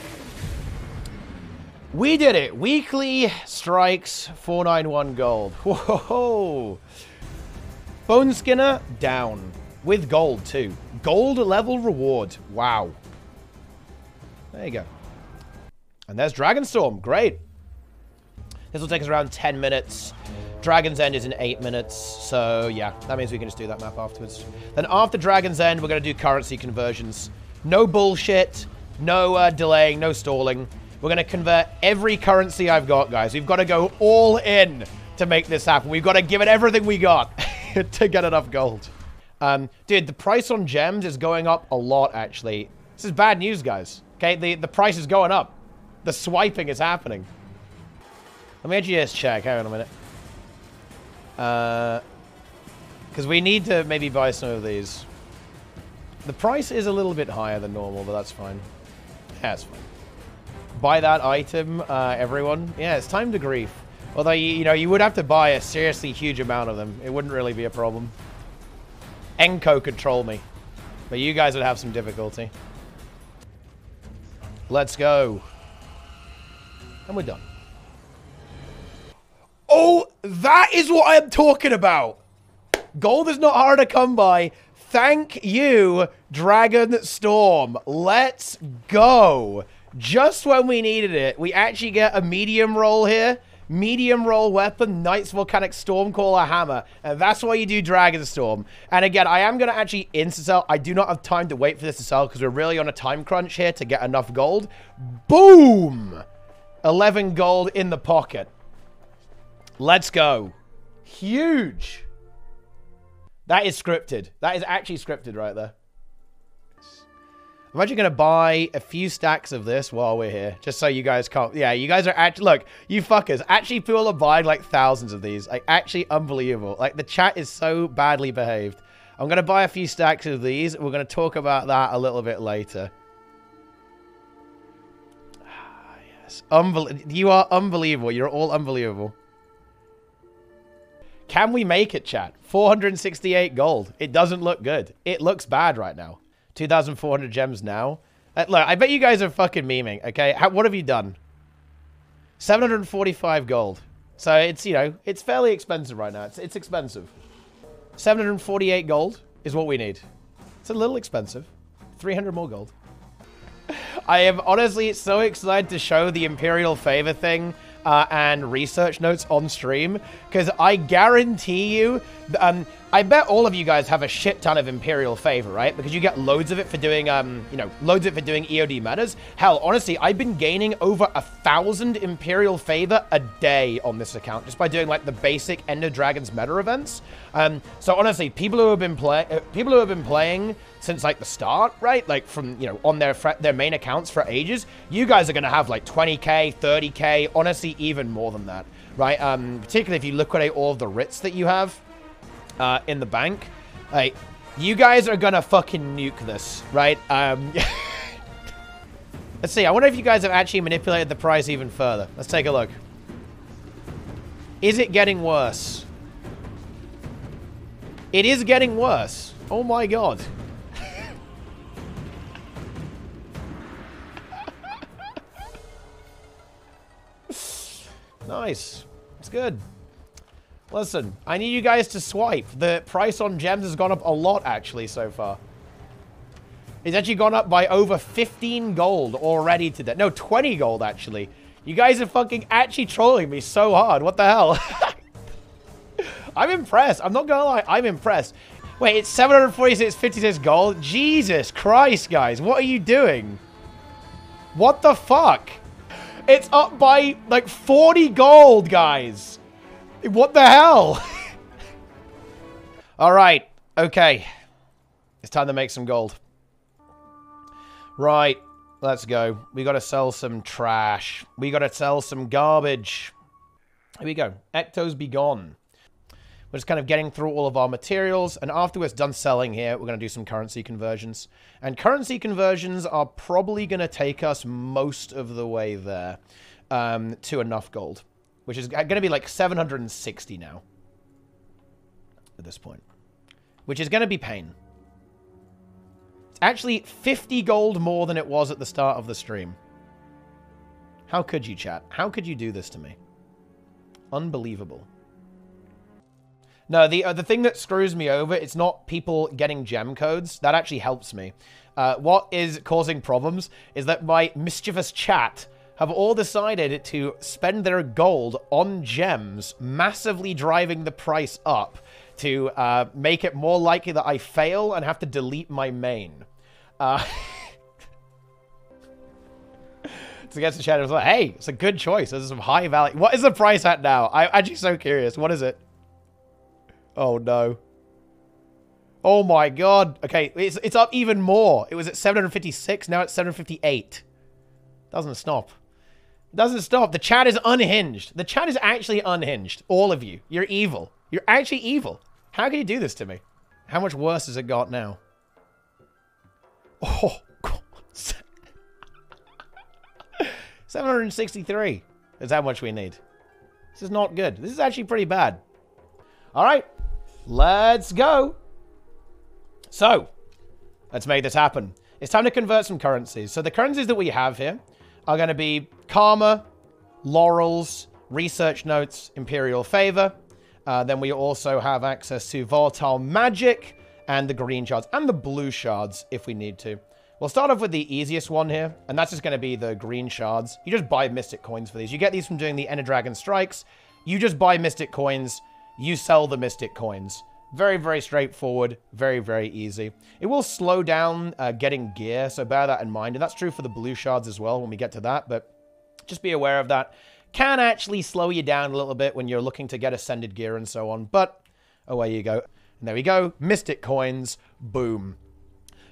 We did it. Weekly strikes, 491 gold. Whoa. Bone Skinner, down. With gold, too. Gold level reward. Wow. There you go. And there's Dragonstorm. Great. This will take us around 10 minutes. Dragon's End is in 8 minutes. So, yeah. That means we can just do that map afterwards. Then after Dragon's End, we're going to do currency conversions. No bullshit. No delaying. No stalling. We're going to convert every currency I've got, guys. We've got to go all in to make this happen. We've got to give it everything we got to get enough gold. Dude, the price on gems is going up a lot, actually. This is bad news, guys. Okay, the price is going up. The swiping is happening. Let me actually just check. Hang on a minute. Because we need to maybe buy some of these. The price is a little bit higher than normal, but that's fine. Yeah, it's fine. Buy that item, everyone. Yeah, it's time to grief. Although, you would have to buy a seriously huge amount of them. It wouldn't really be a problem. Enko could troll me. But you guys would have some difficulty. Let's go. And we're done. Oh, that is what I'm talking about. Gold is not hard to come by. Thank you, Dragonstorm. Let's go. Just when we needed it, we actually get a medium roll here. Medium roll weapon, Knight's Volcanic Stormcaller Hammer. And that's why you do Dragonstorm. And again, I am going to actually insta-sell. I do not have time to wait for this to sell because we're really on a time crunch here to get enough gold. Boom! 11 gold in the pocket. Let's go. Huge. That is scripted. That is actually scripted right there. I'm actually going to buy a few stacks of this while we're here, just so you guys can't... Yeah, you guys are actually... Look, you fuckers. Actually, people are buying, like, thousands of these. Like, actually unbelievable. Like, the chat is so badly behaved. I'm going to buy a few stacks of these. We're going to talk about that a little bit later. Ah, yes. You are unbelievable. You're all unbelievable. Can we make it, chat? 468 gold. It doesn't look good. It looks bad right now. 2,400 gems now. Look, I bet you guys are fucking memeing, okay? What have you done? 745 gold. So it's, you know, it's fairly expensive right now. It's expensive. 748 gold is what we need. It's a little expensive. 300 more gold. I am honestly so excited to show the Imperial Favor thing and research notes on stream, because I guarantee you, I bet all of you guys have a shit ton of Imperial Favor, right? Because you get loads of it for doing, you know, loads of it for doing EOD metas. Hell, honestly, I've been gaining over 1,000 Imperial Favor a day on this account, just by doing, like, the basic Ender Dragons meta events. So honestly, people who have been playing since, like, the start, right? Like, from, you know, on their main accounts for ages, you guys are gonna have, like, 20k, 30k, honestly, even more than that, right? Particularly if you liquidate all of the writs that you have in the bank. Like, you guys are gonna fucking nuke this, right? Let's see. I wonder if you guys have actually manipulated the price even further. Let's take a look. Is it getting worse? It is getting worse. Oh my god. Nice. It's good. Listen, I need you guys to swipe. The price on gems has gone up a lot, actually, so far. It's actually gone up by over 15 gold already today. No, 20 gold, actually. You guys are fucking actually trolling me so hard. What the hell? I'm impressed. I'm not gonna lie. I'm impressed. Wait, it's 746.56 gold? Jesus Christ, guys. What are you doing? What the fuck? It's up by, like, 40 gold, guys. What the hell? All right. Okay. It's time to make some gold. Right. Let's go. We got to sell some trash. We got to sell some garbage. Here we go. Ectos be gone. We're just kind of getting through all of our materials. And after we're done selling here, we're going to do some currency conversions. And currency conversions are probably going to take us most of the way there to enough gold. Which is going to be like 760 now. At this point. Which is going to be pain. It's actually 50 gold more than it was at the start of the stream. How could you, chat? How could you do this to me? Unbelievable. No, the thing that screws me over, it's not people getting gem codes. That actually helps me. What is causing problems is that my mischievous chat have all decided to spend their gold on gems, massively driving the price up to make it more likely that I fail and have to delete my main. So against the chat, I was like, hey, it's a good choice. There's some high value. What is the price at now? I'm actually so curious. What is it? Oh, no. Oh, my God. Okay, it's up even more. It was at 756. Now it's 758. Doesn't stop. It doesn't stop. The chat is unhinged. The chat is actually unhinged. All of you. You're evil. You're actually evil. How can you do this to me? How much worse has it got now? Oh, God. 763 is how much we need. This is not good. This is actually pretty bad. All right. Let's go. So, let's make this happen. It's time to convert some currencies. So the currencies that we have here are going to be Karma, Laurels, Research Notes, Imperial Favor. Then we also have access to Volatile Magic and the green shards and the blue shards if we need to. We'll start off with the easiest one here, and that's just going to be the green shards. You just buy Mystic Coins for these. You get these from doing the Ender Dragon Strikes. You just buy Mystic Coins. You sell the Mystic Coins. Very, very straightforward. Very, very easy. It will slow down getting gear, so bear that in mind. And that's true for the blue shards as well when we get to that, but just be aware of that. Can actually slow you down a little bit when you're looking to get ascended gear and so on, but away you go. And there we go. Mystic Coins. Boom.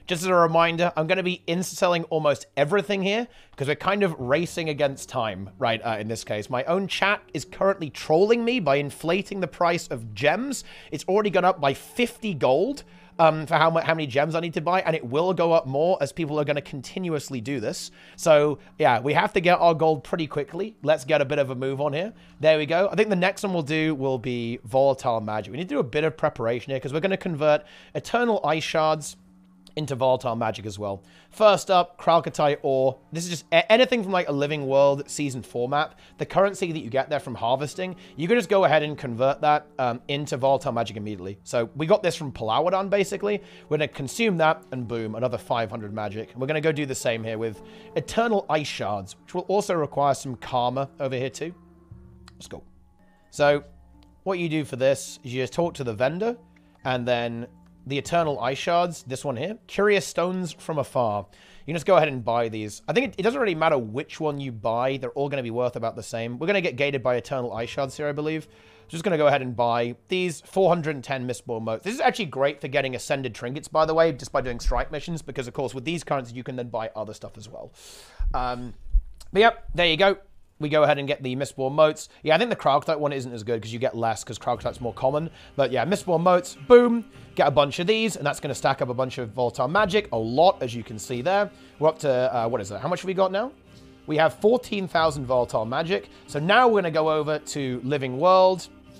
Just as a reminder, I'm going to be insta-selling almost everything here because we're kind of racing against time, right, in this case. My own chat is currently trolling me by inflating the price of gems. It's already gone up by 50 gold for how many gems I need to buy, and it will go up more as people are going to continuously do this. So, yeah, we have to get our gold pretty quickly. Let's get a bit of a move on here. There we go. I think the next one we'll do will be Volatile Magic. We need to do a bit of preparation here because we're going to convert Eternal Ice Shards into Volatile Magic as well. First up, Kralkatai Ore. This is just anything from like a Living World Season 4 map. The currency that you get there from harvesting, you can just go ahead and convert that into Volatile Magic immediately. So we got this from Palawadon, basically. We're going to consume that, and boom, another 500 magic. And we're going to go do the same here with Eternal Ice Shards, which will also require some Karma over here too. Let's go. So what you do for this is you just talk to the vendor, and then the Eternal Ice Shards, this one here, Curious Stones from Afar. You can just go ahead and buy these. I think it doesn't really matter which one you buy. They're all going to be worth about the same. We're going to get gated by Eternal Ice Shards here, I believe. Just going to go ahead and buy these 410 Mistborn motes. This is actually great for getting Ascended Trinkets, by the way, just by doing strike missions, because, of course, with these currencies, you can then buy other stuff as well. But, yep, there you go. We go ahead and get the Mistborn motes. Yeah, I think the Kralkatai one isn't as good because you get less because Kralkatai's more common. But yeah, Mistborn motes, boom, get a bunch of these, and that's going to stack up a bunch of Volatile Magic, a lot, as you can see there. We're up to, what is it? How much have we got now? We have 14,000 Volatile Magic. So now we're going to go over to Living World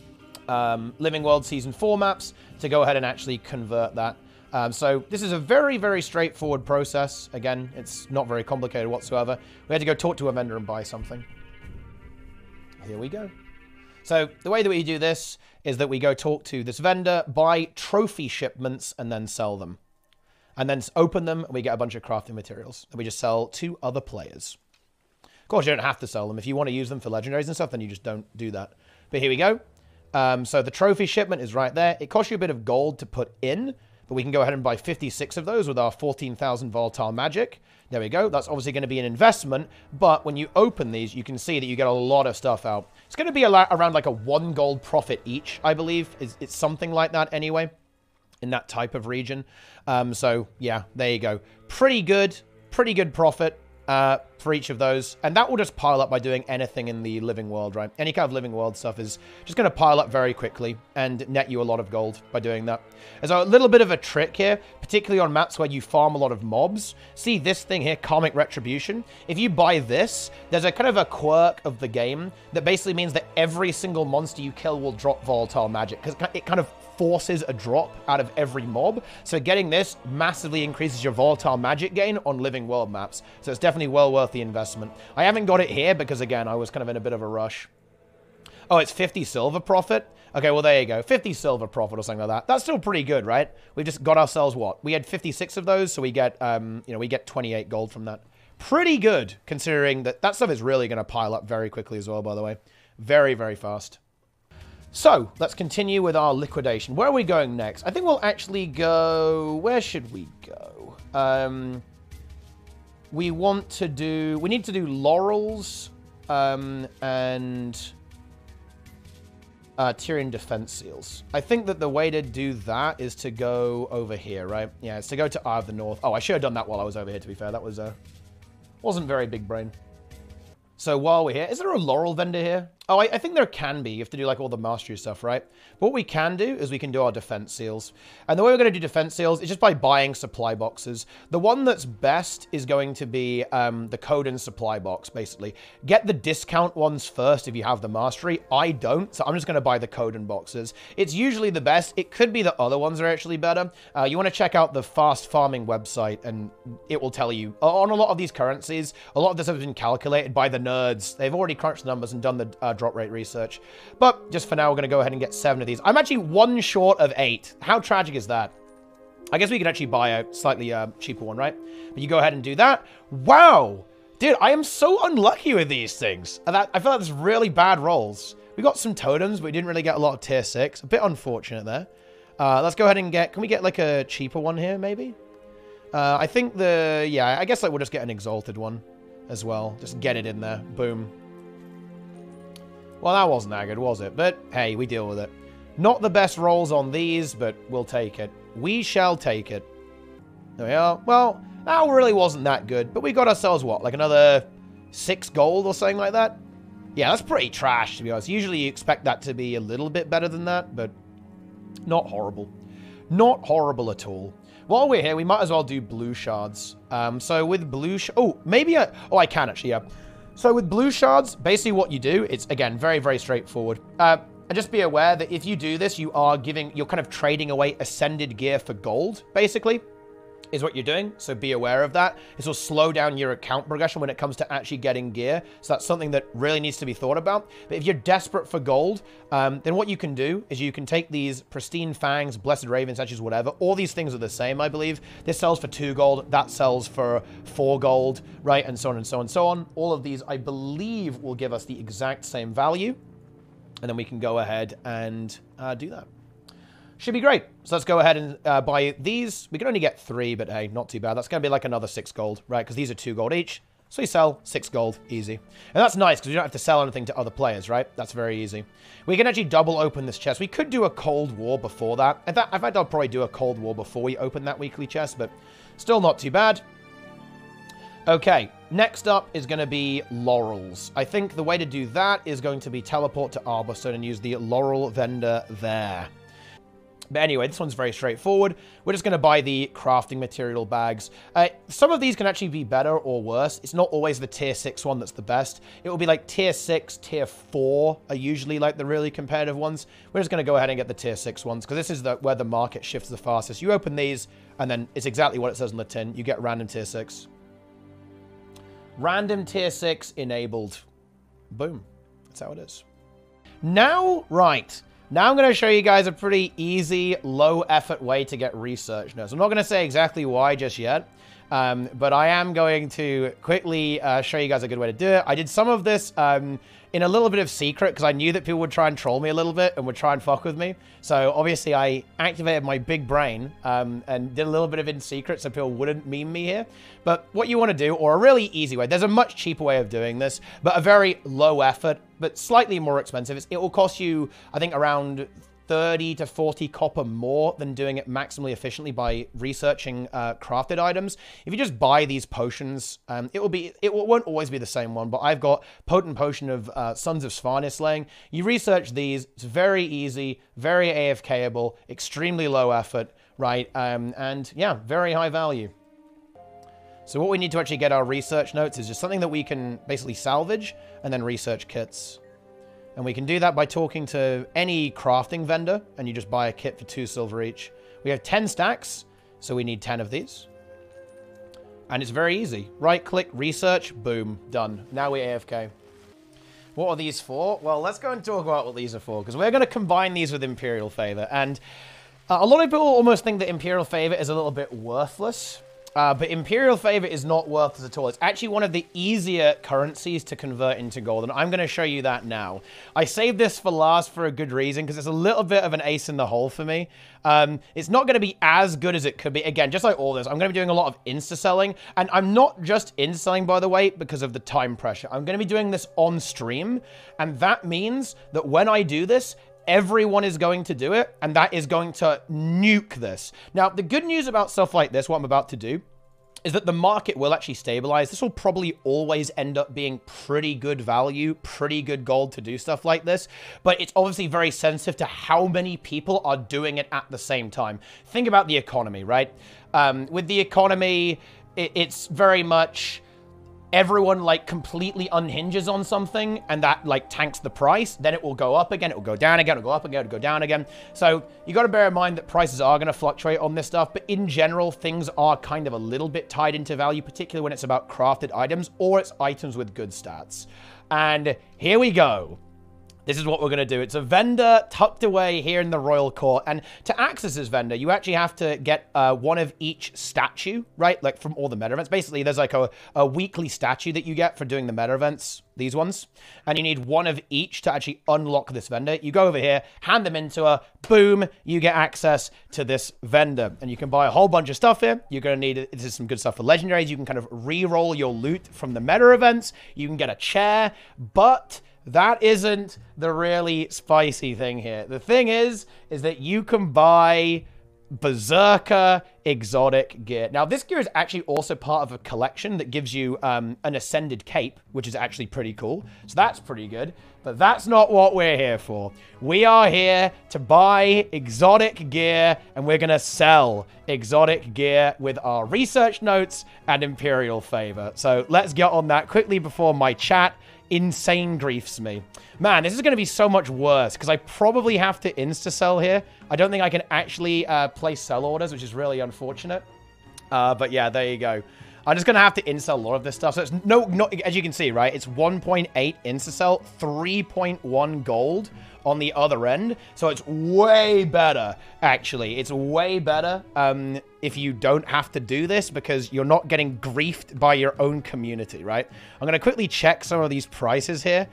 Season 4 maps to go ahead and actually convert that. So this is a very, very straightforward process. Again, it's not very complicated whatsoever. We had to go talk to a vendor and buy something. Here we go. So the way that we do this is that we go talk to this vendor, buy trophy shipments, and then sell them. And then open them, and we get a bunch of crafting materials that we just sell to other players. Of course, you don't have to sell them. If you want to use them for legendaries and stuff, then you just don't do that. But here we go. So the trophy shipment is right there. It costs you a bit of gold to put in, but we can go ahead and buy 56 of those with our 14,000 Volatile Magic. There we go. That's obviously going to be an investment, but when you open these, you can see that you get a lot of stuff out. It's going to be around like a 1 gold profit each, I believe. It's something like that anyway, in that type of region. So, yeah, there you go. Pretty good profit for each of those. And that will just pile up by doing anything in the Living World, right? Any kind of Living World stuff is just going to pile up very quickly and net you a lot of gold by doing that. There's a little bit of a trick here, particularly on maps where you farm a lot of mobs. See this thing here, Karmic Retribution? If you buy this, there's a kind of a quirk of the game that basically means that every single monster you kill will drop Volatile Magic, because it kind of forces a drop out of every mob. So getting this massively increases your Volatile Magic gain on Living World maps. So it's definitely well worth the investment. I haven't got it here because, again, I was kind of in a bit of a rush. Oh, it's 50 silver profit? Okay, well, there you go. 50 silver profit or something like that. That's still pretty good, right? We've just got ourselves what? We had 56 of those, so we get, we get 28 gold from that. Pretty good, considering that that stuff is really going to pile up very quickly as well, by the way. Very, very fast. So, let's continue with our liquidation. Where are we going next? I think we'll actually go... Where should we go? We need to do Laurels and Tyrian Defense Seals. I think that the way to do that is to go over here, right? Yeah, it's to go to Eye of the North. Oh, I should have done that while I was over here, to be fair. That was, wasn't very big brain. So while we're here, is there a Laurel vendor here? Oh, I think there can be. You have to do like all the mastery stuff, right? But what we can do is we can do our defense seals. And the way we're going to do defense seals is just by buying supply boxes. The one that's best is going to be the code and supply box, basically. Get the discount ones first if you have the mastery. I don't, so I'm just going to buy the code and boxes. It's usually the best. It could be the other ones are actually better. You want to check out the fast farming website, and it will tell you. On a lot of these currencies, a lot of this has been calculated by the nerds. They've already crunched the numbers and done the drop rate research. But just for now, we're going to go ahead and get 7 of these. I'm actually 1 short of 8. How tragic is that? I guess we could actually buy a slightly cheaper one, right? But you go ahead and do that. Wow! Dude, I am so unlucky with these things. I feel like there's really bad rolls. We got some totems, but we didn't really get a lot of tier 6. A bit unfortunate there. Let's go ahead and get... Can we get like a cheaper one here, maybe? I think yeah, I guess like we'll just get an exalted one as well. Just get it in there. Boom. Well, that wasn't that good, was it? But, hey, we deal with it. Not the best rolls on these, but we'll take it. We shall take it. There we are. Well, that really wasn't that good, but we got ourselves, what, like another 6 gold or something like that? Yeah, that's pretty trash, to be honest. Usually you expect that to be a little bit better than that, but not horrible. Not horrible at all. While we're here, we might as well do blue shards. So with blue... I can actually, yeah. So with blue shards, basically what you do, it's, again, very, very straightforward. And just be aware that if you do this, you're kind of trading away ascended gear for gold, basically, is what you're doing. So be aware of that. This will slow down your account progression when it comes to actually getting gear. So that's something that really needs to be thought about. But if you're desperate for gold, then what you can do is you can take these pristine fangs, blessed raven statues, whatever. All these things are the same, I believe. This sells for 2 gold. That sells for 4 gold, right? And so on and so on and so on. All of these, I believe, will give us the exact same value. And then we can go ahead and do that. Should be great. So let's go ahead and buy these. We can only get 3, but hey, not too bad. That's going to be like another 6 gold, right? Because these are 2 gold each. So we sell 6 gold, easy. And that's nice because we don't have to sell anything to other players, right? That's very easy. We can actually double open this chest. We could do a Cold War before that. In fact, I'll probably do a Cold War before we open that weekly chest, but still not too bad. Okay, next up is going to be Laurels. I think the way to do that is going to be teleport to Arborstone and use the Laurel vendor there. But anyway, this one's very straightforward. We're just going to buy the crafting material bags. Some of these can actually be better or worse. It's not always the tier 6 one that's the best. It will be like tier 6, tier 4 are usually like the really competitive ones. We're just going to go ahead and get the tier 6 ones because this is where the market shifts the fastest. You open these and then it's exactly what it says on the tin. You get random tier 6. Random tier 6 enabled. Boom. That's how it is. Now, right. Now I'm going to show you guys a pretty easy, low-effort way to get research notes. I'm not going to say exactly why just yet, but I am going to quickly show you guys a good way to do it. I did some of this in a little bit of secret because I knew that people would try and troll me a little bit and would try and fuck with me. So obviously I activated my big brain and did a little bit of it in secret so people wouldn't meme me here. But what you want to do, or a really easy way, there's a much cheaper way of doing this, but a very low effort, but slightly more expensive. It will cost you, I think, around 30 to 40 copper more than doing it maximally efficiently by researching crafted items. If you just buy these potions, it won't always be the same one, but I've got Potent Potion of Sons of Svarnir Slaying. You research these, it's very easy, very AFKable, extremely low effort, right? And yeah, very high value. So what we need to actually get our research notes is just something that we can basically salvage and then research kits. And we can do that by talking to any crafting vendor, and you just buy a kit for 2 silver each. We have 10 stacks, so we need 10 of these. And it's very easy. Right-click, research, boom, done. Now we're AFK. What are these for? Well, let's go and talk about what these are for, because we're going to combine these with Imperial Favor. And a lot of people almost think that Imperial Favor is a little bit worthless. But Imperial Favor is not worthless at all. It's actually one of the easier currencies to convert into gold, and I'm going to show you that now. I saved this for last for a good reason, because it's a little bit of an ace in the hole for me. It's not going to be as good as it could be. Again, just like all this, I'm going to be doing a lot of insta-selling, and I'm not just insta-selling, by the way, because of the time pressure. I'm going to be doing this on stream, and that means that when I do this, everyone is going to do it, and that is going to nuke this. Now, the good news about stuff like this, what I'm about to do, is that the market will actually stabilize. This will probably always end up being pretty good value, pretty good gold to do stuff like this, but it's obviously very sensitive to how many people are doing it at the same time. Think about the economy, right? With the economy, it's very much everyone like completely unhinges on something and that like tanks the price, then it will go up again, it will go down again, it'll go up again, it'll go down again. So you got to bear in mind that prices are going to fluctuate on this stuff, but in general, things are kind of a little bit tied into value, particularly when it's about crafted items or it's items with good stats. And here we go. This is what we're going to do. It's a vendor tucked away here in the Royal Court. And to access this vendor, you actually have to get one of each statue, right? Like from all the meta events. Basically, there's like a weekly statue that you get for doing the meta events, these ones. And you need one of each to actually unlock this vendor. You go over here, hand them into her, boom, you get access to this vendor. And you can buy a whole bunch of stuff here. You're going to need, this is some good stuff for legendaries. You can kind of re-roll your loot from the meta events. You can get a chair, but that isn't the really spicy thing here. The thing is that you can buy Berserker, exotic gear. Now, this gear is actually also part of a collection that gives you an ascended cape, which is actually pretty cool. So that's pretty good. But that's not what we're here for. We are here to buy exotic gear, and we're going to sell exotic gear with our research notes and Imperial favor. So let's get on that quickly before my chat insane griefs me. Man, this is going to be so much worse because I probably have to insta-sell here. I don't think I can actually place sell orders, which is really unfortunate. But yeah, there you go. I'm just going to have to insta-sell a lot of this stuff. So it's as you can see, right? It's 1.8 insta-sell, 3.1 gold on the other end. So it's way better, actually. It's way better if you don't have to do this because you're not getting griefed by your own community, right? I'm going to quickly check some of these prices here.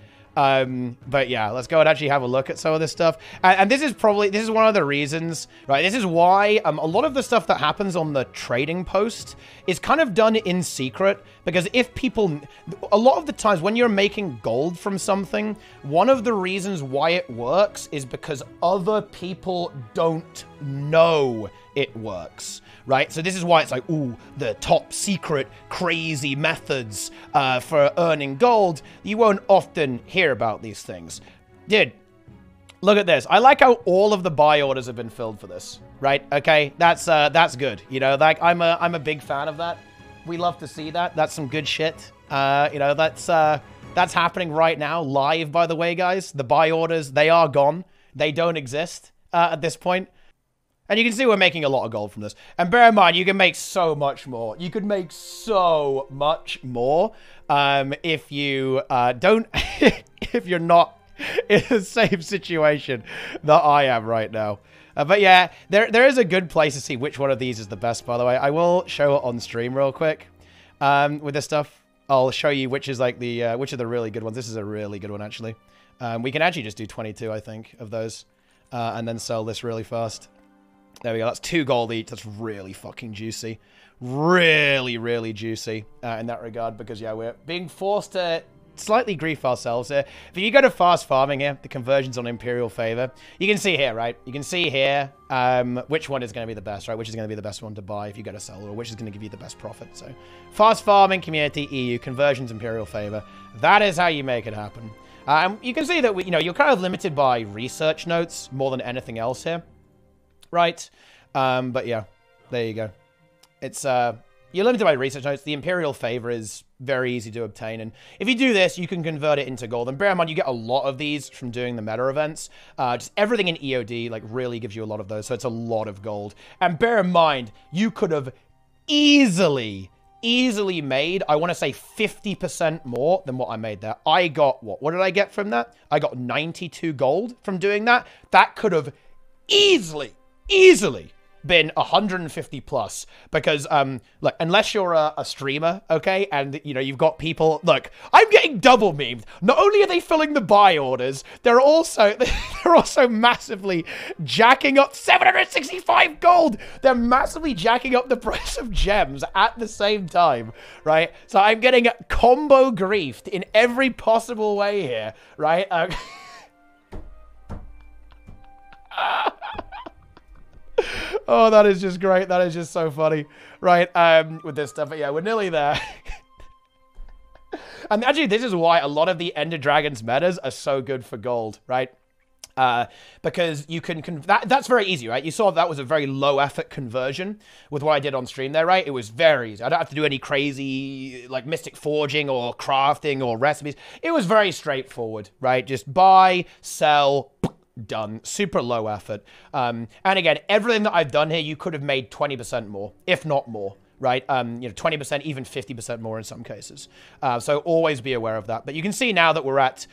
But yeah, let's go and actually have a look at some of this stuff. And this is one of the reasons, right? This is why a lot of the stuff that happens on the trading post is kind of done in secret, because if people, a lot of the times when you're making gold from something, one of the reasons why it works is because other people don't know it works, right? So this is why it's like, ooh, the top secret crazy methods for earning gold. You won't often hear about these things. Dude, look at this. I like how all of the buy orders have been filled for this, right? Okay, that's good. You know, like I'm a big fan of that. We love to see that. That's some good shit. You know, that's happening right now, live, by the way, guys. The buy orders, they are gone. They don't exist at this point. And you can see we're making a lot of gold from this. And bear in mind, you can make so much more. You could make so much more if you don't, if you're not in the same situation that I am right now. But yeah, there is a good place to see which one of these is the best, by the way. I will show it on stream real quick with this stuff. I'll show you which is like the, which are the really good ones. This is a really good one, actually. We can actually just do 22, I think, of those. And then sell this really fast. There we go. That's 2 gold each. That's really fucking juicy. Really, really juicy in that regard. Because, yeah, we're being forced to slightly grief ourselves here. If you go to fast farming here, the conversion's on Imperial favor. You can see here, right? You can see here which one is going to be the best, right? Which is going to be the best one to buy if you go to sell, or which is going to give you the best profit. So, fast farming, community, EU, conversions, Imperial favor. That is how you make it happen. You can see that, you're kind of limited by research notes more than anything else here. Right, but yeah, there you go. It's you're limited by research notes. The Imperial favor is very easy to obtain, and if you do this, you can convert it into gold. And bear in mind, you get a lot of these from doing the meta events. Just everything in EOD like really gives you a lot of those, so it's a lot of gold. And bear in mind, you could have easily made, I want to say 50% more than what I made there. I got what did I get from that? I got 92 gold from doing that. That could have easily been 150 plus, because look, unless you're a streamer, okay, and you've got people, look, I'm getting double memed. Not only are they filling the buy orders, they're also massively jacking up 765 gold. They're massively jacking up the price of gems at the same time, right? So I'm getting combo griefed in every possible way here, right? Oh, that is just great. That is just so funny. Right, with this stuff. But yeah, we're nearly there. And actually, this is why a lot of the Ender Dragons metas are so good for gold, right? Because you can... that's very easy, right? You saw that was a very low-effort conversion with what I did on stream there, right? It was very easy. I don't have to do any crazy, like, mystic forging or crafting or recipes. It was very straightforward, right? Just buy, sell... done. Super low effort. And again, everything that I've done here, you could have made 20% more, if not more, right? 20%, even 50% more in some cases. So always be aware of that. But you can see now that we're at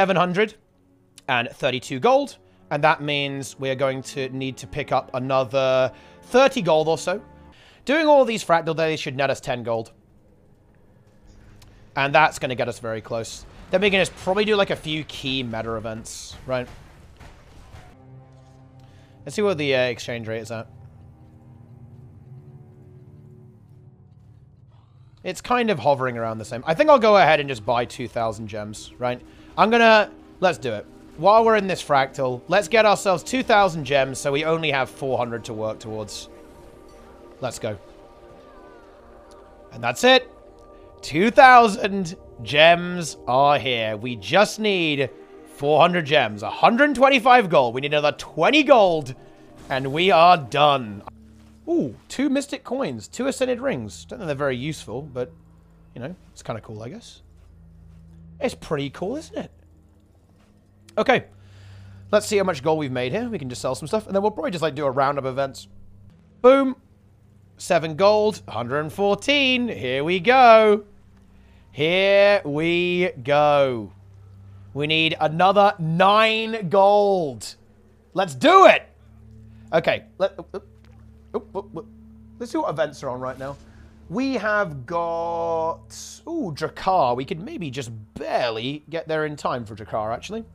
732 gold, and that means we're going to need to pick up another 30 gold or so. Doing all these fractal days should net us 10 gold. And that's going to get us very close. Then we can just probably do like a few key meta events, right? Let's see what the exchange rate is at. It's kind of hovering around the same. I think I'll go ahead and just buy 2,000 gems, right? Let's do it. While we're in this fractal, let's get ourselves 2,000 gems so we only have 400 to work towards. Let's go. And that's it. 2,000 gems are here. We just need 400 gems. 125 gold. We need another 20 gold. And we are done. Ooh, 2 mystic coins. 2 ascended rings. Don't think they're very useful, but, you know, it's kind of cool, I guess. It's pretty cool, isn't it? Okay. Let's see how much gold we've made here. We can just sell some stuff. And then we'll probably just, like, do a round of events. Boom. 7 gold. 114. Here we go. Here we go. We need another 9 gold. Let's do it. Okay. Let's see what events are on right now. We have got... Ooh, Drakkar. We could maybe just barely get there in time for Drakkar, actually.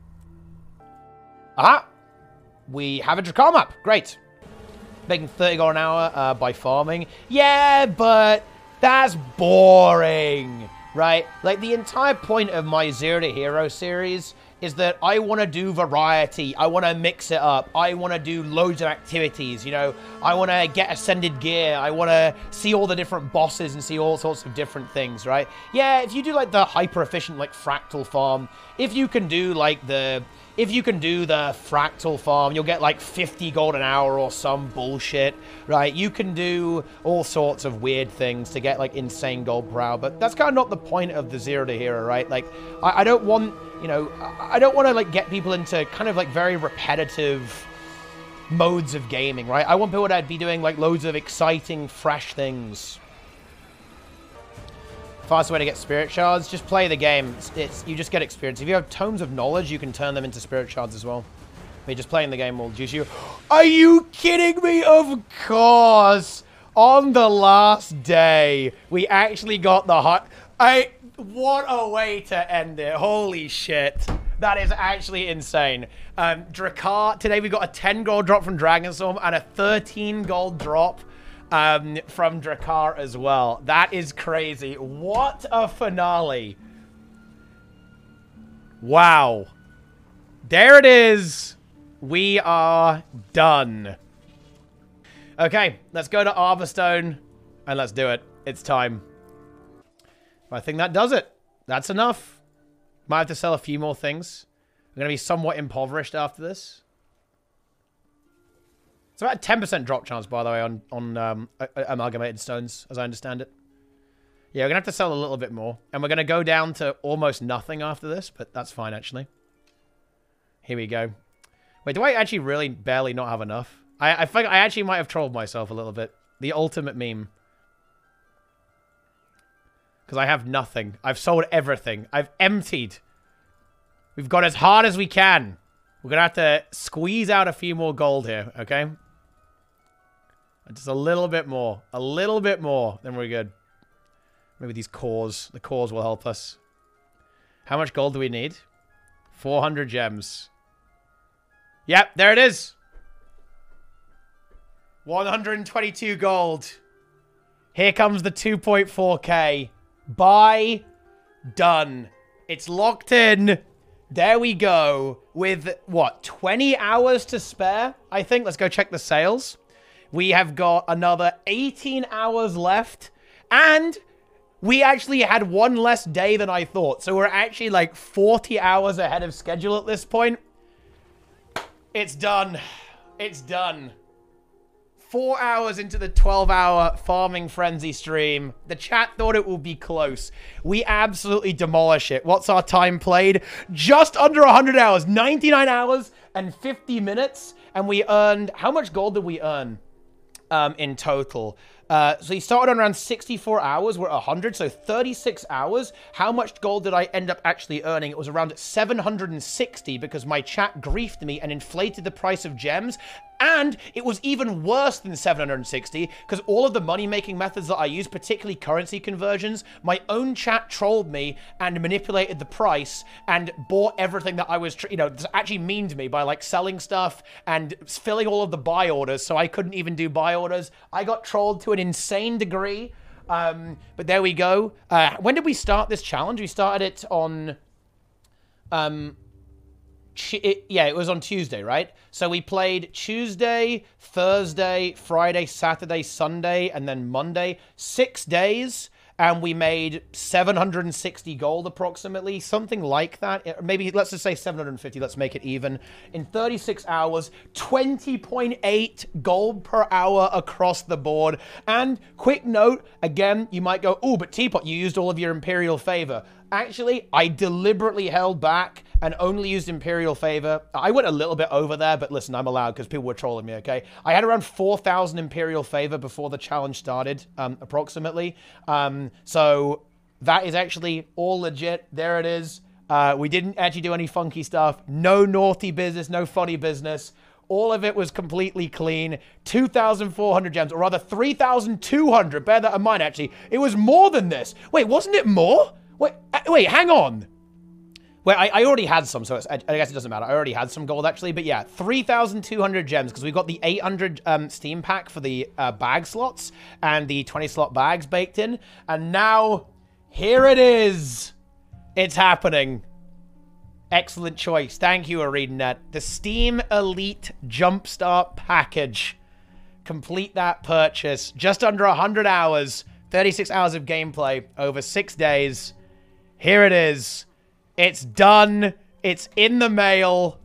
Aha! We have a Drakkar map. Great. Making 30 gold an hour by farming. Yeah, but that's boring. Right? Like, the entire point of my Zero to Hero series is that I want to do variety. I want to mix it up. I want to do loads of activities, you know. I want to get ascended gear. I want to see all the different bosses and see all sorts of different things, right? Yeah, if you do, like, the hyper-efficient, like, fractal farm, if you can do, the fractal farm, you'll get, like, 50 gold an hour or some bullshit, right? You can do all sorts of weird things to get, like, insane gold per hour, but that's kind of not the point of the Zero to Hero, right? Like, I don't want... You know, I don't want to, like, get people into kind of, like, very repetitive modes of gaming, right? I want people to be doing, like, loads of exciting, fresh things. Fast way to get spirit shards, just play the game. You just get experience. If you have tomes of knowledge, you can turn them into spirit shards as well. But just playing the game will juice you. Are you kidding me? Of course! On the last day, we actually got the hot... What a way to end it. Holy shit. That is actually insane. Drakkar, today we got a 10 gold drop from Dragonstorm and a 13 gold drop from Drakkar as well. That is crazy. What a finale. Wow. There it is. We are done. Okay, let's go to Arborstone and let's do it. It's time. I think that does it. That's enough. Might have to sell a few more things. I'm going to be somewhat impoverished after this. It's about a 10% drop chance, by the way, on amalgamated stones, as I understand it. Yeah, we're going to have to sell a little bit more. And we're going to go down to almost nothing after this, but that's fine, actually. Here we go. Wait, do I actually really barely not have enough? I think I actually might have trolled myself a little bit. The ultimate meme. Because I have nothing. I've sold everything. I've emptied. We've got as hard as we can. We're going to have to squeeze out a few more gold here, okay? Just a little bit more. A little bit more. Then we're good. Maybe these cores. The cores will help us. How much gold do we need? 400 gems. Yep, there it is. 122 gold. Here comes the 2.4k. Buy. Done. It's locked in. There we go. With, what, 20 hours to spare? I think. Let's go check the sales. We have got another 18 hours left. And we actually had one less day than I thought. So we're actually like 40 hours ahead of schedule at this point. It's done. It's done. 4 hours into the 12-hour farming frenzy stream. The chat thought it would be close. We absolutely demolish it. What's our time played? Just under 100 hours. 99 hours and 50 minutes. And we earned... How much gold did we earn in total? So he started on around 64 hours. We're at 100, so 36 hours. How much gold did I end up actually earning? It was around 760 because my chat griefed me and inflated the price of gems. And it was even worse than 760 because all of the money-making methods that I use, particularly currency conversions, my own chat trolled me and manipulated the price and bought everything that I was, actually meaned me by, like, selling stuff and filling all of the buy orders, so I couldn't even do buy orders. I got trolled to an insane degree, but there we go. When did we start this challenge? We started it on... Yeah, it was on Tuesday, right? So we played Tuesday, Thursday, Friday, Saturday, Sunday, and then Monday. 6 days, and we made 760 gold approximately, something like that. Maybe, let's just say 750, let's make it even. In 36 hours, 20.8 gold per hour across the board. And quick note, again, you might go, oh, but Teapot, you used all of your Imperial favor. Actually, I deliberately held back and only used Imperial favor. I went a little bit over there, but listen, I'm allowed because people were trolling me, okay? I had around 4,000 Imperial favor before the challenge started, approximately. So that is actually all legit. There it is. We didn't actually do any funky stuff. No naughty business, no funny business. All of it was completely clean. 2,400 gems, or rather 3,200. Bear that in mind, actually. It was more than this. Wait, wasn't it more? Wait, hang on. Well, I already had some, so I guess it doesn't matter. I already had some gold, actually. But yeah, 3,200 gems, because we got the 800 Steam pack for the bag slots and the 20-slot bags baked in. And now, here it is. It's happening. Excellent choice. Thank you, ArenaNet. The Steam Elite Jumpstart Package. Complete that purchase. Just under 100 hours. 36 hours of gameplay over 6 days. Here it is. It's done. It's in the mail.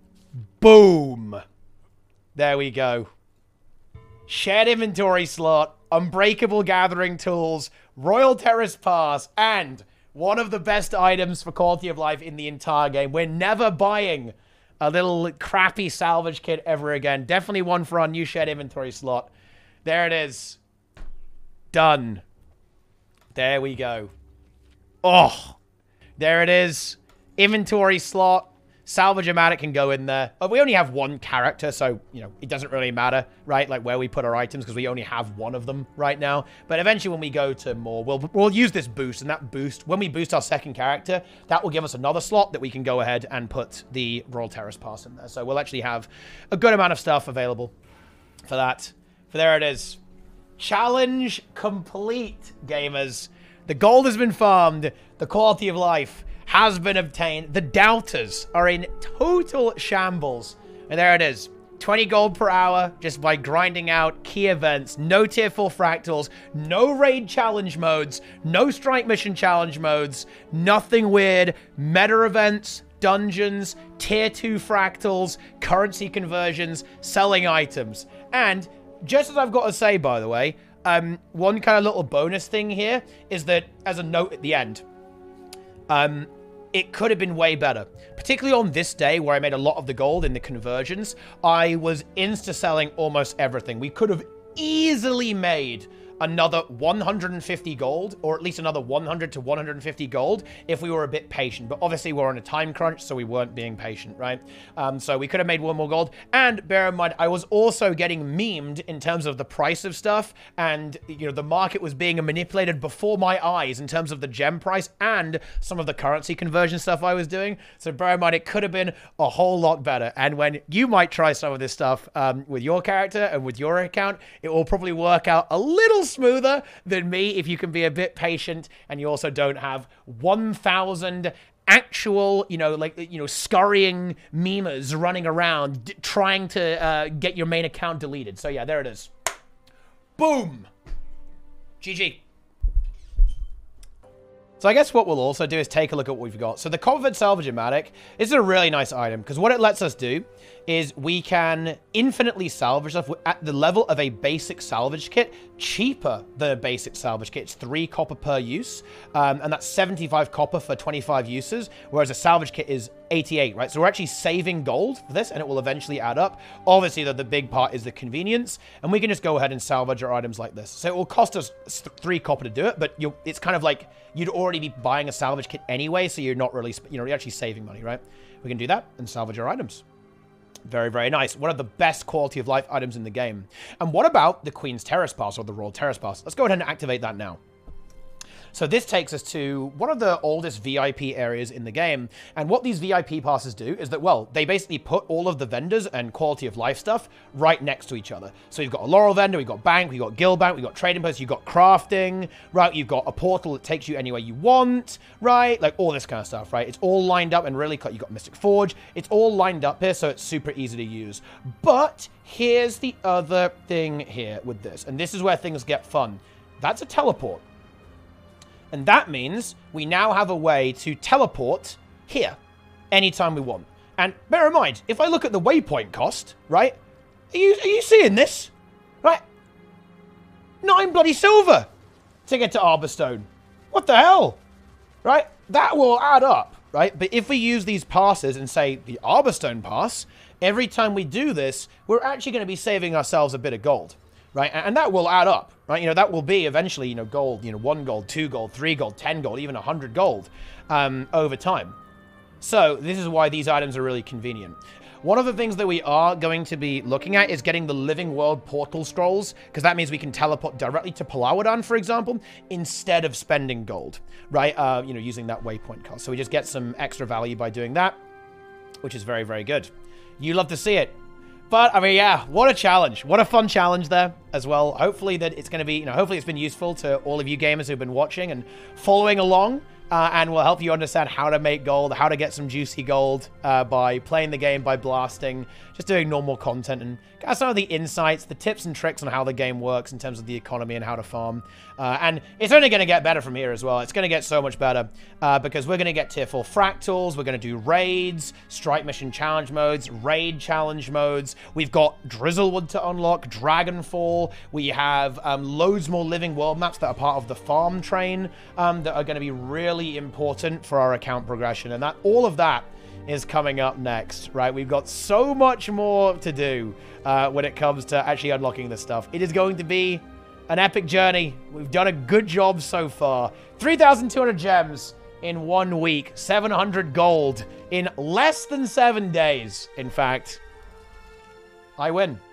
Boom. There we go. Shared inventory slot, Unbreakable Gathering Tools, Royal Terrace Pass, and one of the best items for quality of life in the entire game. We're never buying a little crappy salvage kit ever again. Definitely one for our new shared inventory slot. There it is. Done. There we go. Oh, there it is. Inventory slot. Salvage-o-matic can go in there. But we only have one character, so, you know, it doesn't really matter, right? Like, where we put our items, because we only have one of them right now. But eventually, when we go to more, we'll use this boost, and that boost, when we boost our second character, that will give us another slot that we can go ahead and put the Royal Terrace Pass in there. So we'll actually have a good amount of stuff available for that. For there it is. Challenge complete, gamers. The gold has been farmed. The quality of life has been obtained. The doubters are in total shambles. And there it is. 20 gold per hour just by grinding out key events. No tier 4 fractals. No raid challenge modes. No strike mission challenge modes. Nothing weird. Meta events. Dungeons. Tier 2 fractals. Currency conversions. Selling items. And just as I've got to say, by the way, one kind of little bonus thing here is that, as a note at the end, it could have been way better. Particularly on this day where I made a lot of the gold in the conversions, I was insta-selling almost everything. We could have easily made another 150 gold, or at least another 100 to 150 gold if we were a bit patient. But obviously we're on a time crunch, so we weren't being patient, right? So we could have made one more gold. And bear in mind, I was also getting memed in terms of the price of stuff, and, you know, the market was being manipulated before my eyes in terms of the gem price and some of the currency conversion stuff I was doing. So bear in mind, it could have been a whole lot better. And when you might try some of this stuff with your character and with your account, it will probably work out a little smoother than me if you can be a bit patient and you also don't have 1,000 actual, scurrying memers running around trying to get your main account deleted. So yeah, there it is. Boom. GG. So I guess what we'll also do is take a look at what we've got. So the Convert Salvage-o-matic is a really nice item because what it lets us do is we can infinitely salvage stuff at the level of a basic salvage kit, cheaper than a basic salvage kit. It's 3 copper per use, and that's 75 copper for 25 uses, whereas a salvage kit is 88, right? So we're actually saving gold for this, and it will eventually add up. Obviously, the big part is the convenience, and we can just go ahead and salvage our items like this. So it will cost us 3 copper to do it, but it's kind of like you'd already be buying a salvage kit anyway, so you're not really, you're actually saving money, right? We can do that and salvage our items. Very, very nice. One of the best quality of life items in the game. And what about the Queen's Terrace Pass or the Royal Terrace Pass? Let's go ahead and activate that now. So this takes us to one of the oldest VIP areas in the game. And what these VIP passes do is that, well, they basically put all of the vendors and quality of life stuff right next to each other. So you've got a Laurel vendor, we've got bank, we've got guild bank, we've got trading post, you've got crafting, right? You've got a portal that takes you anywhere you want, right? Like all this kind of stuff, right? It's all lined up and really cut. You've got Mystic Forge. It's all lined up here, so it's super easy to use. But here's the other thing here with this, and this is where things get fun. That's a teleport. And that means we now have a way to teleport here anytime we want. And bear in mind, if I look at the waypoint cost, right? Are you seeing this? Right? 9 bloody silver to get to Arborstone. What the hell? Right? That will add up, right? But if we use these passes and say the Arborstone pass, every time we do this, we're actually going to be saving ourselves a bit of gold, right? And that will add up, right? You know, that will be eventually, you know, gold, you know, 1 gold, 2 gold, 3 gold, 10 gold, even 100 gold over time. So this is why these items are really convenient. One of the things that we are going to be looking at is getting the Living World portal scrolls, because that means we can teleport directly to Palawadan, for example, instead of spending gold, right? You know, using that waypoint cost. So we just get some extra value by doing that, which is very, very good. You love to see it. But, I mean, yeah, what a challenge. What a fun challenge there as well. Hopefully that it's going to be, you know, hopefully it's been useful to all of you gamers who've been watching and following along. And will help you understand how to make gold, how to get some juicy gold by playing the game, by blasting, just doing normal content, and got some of the insights, the tips and tricks on how the game works in terms of the economy and how to farm. And it's only going to get better from here as well. It's going to get so much better because we're going to get tier 4 fractals, we're going to do raids, strike mission challenge modes, raid challenge modes. We've got Drizzlewood to unlock, Dragonfall. We have loads more living world maps that are part of the farm train that are going to be really important for our account progression, and that all of that is coming up next, right? We've got so much more to do when it comes to actually unlocking this stuff. It is going to be an epic journey. We've done a good job so far. 3,200 gems in 1 week, 700 gold in less than 7 days. In fact, I win.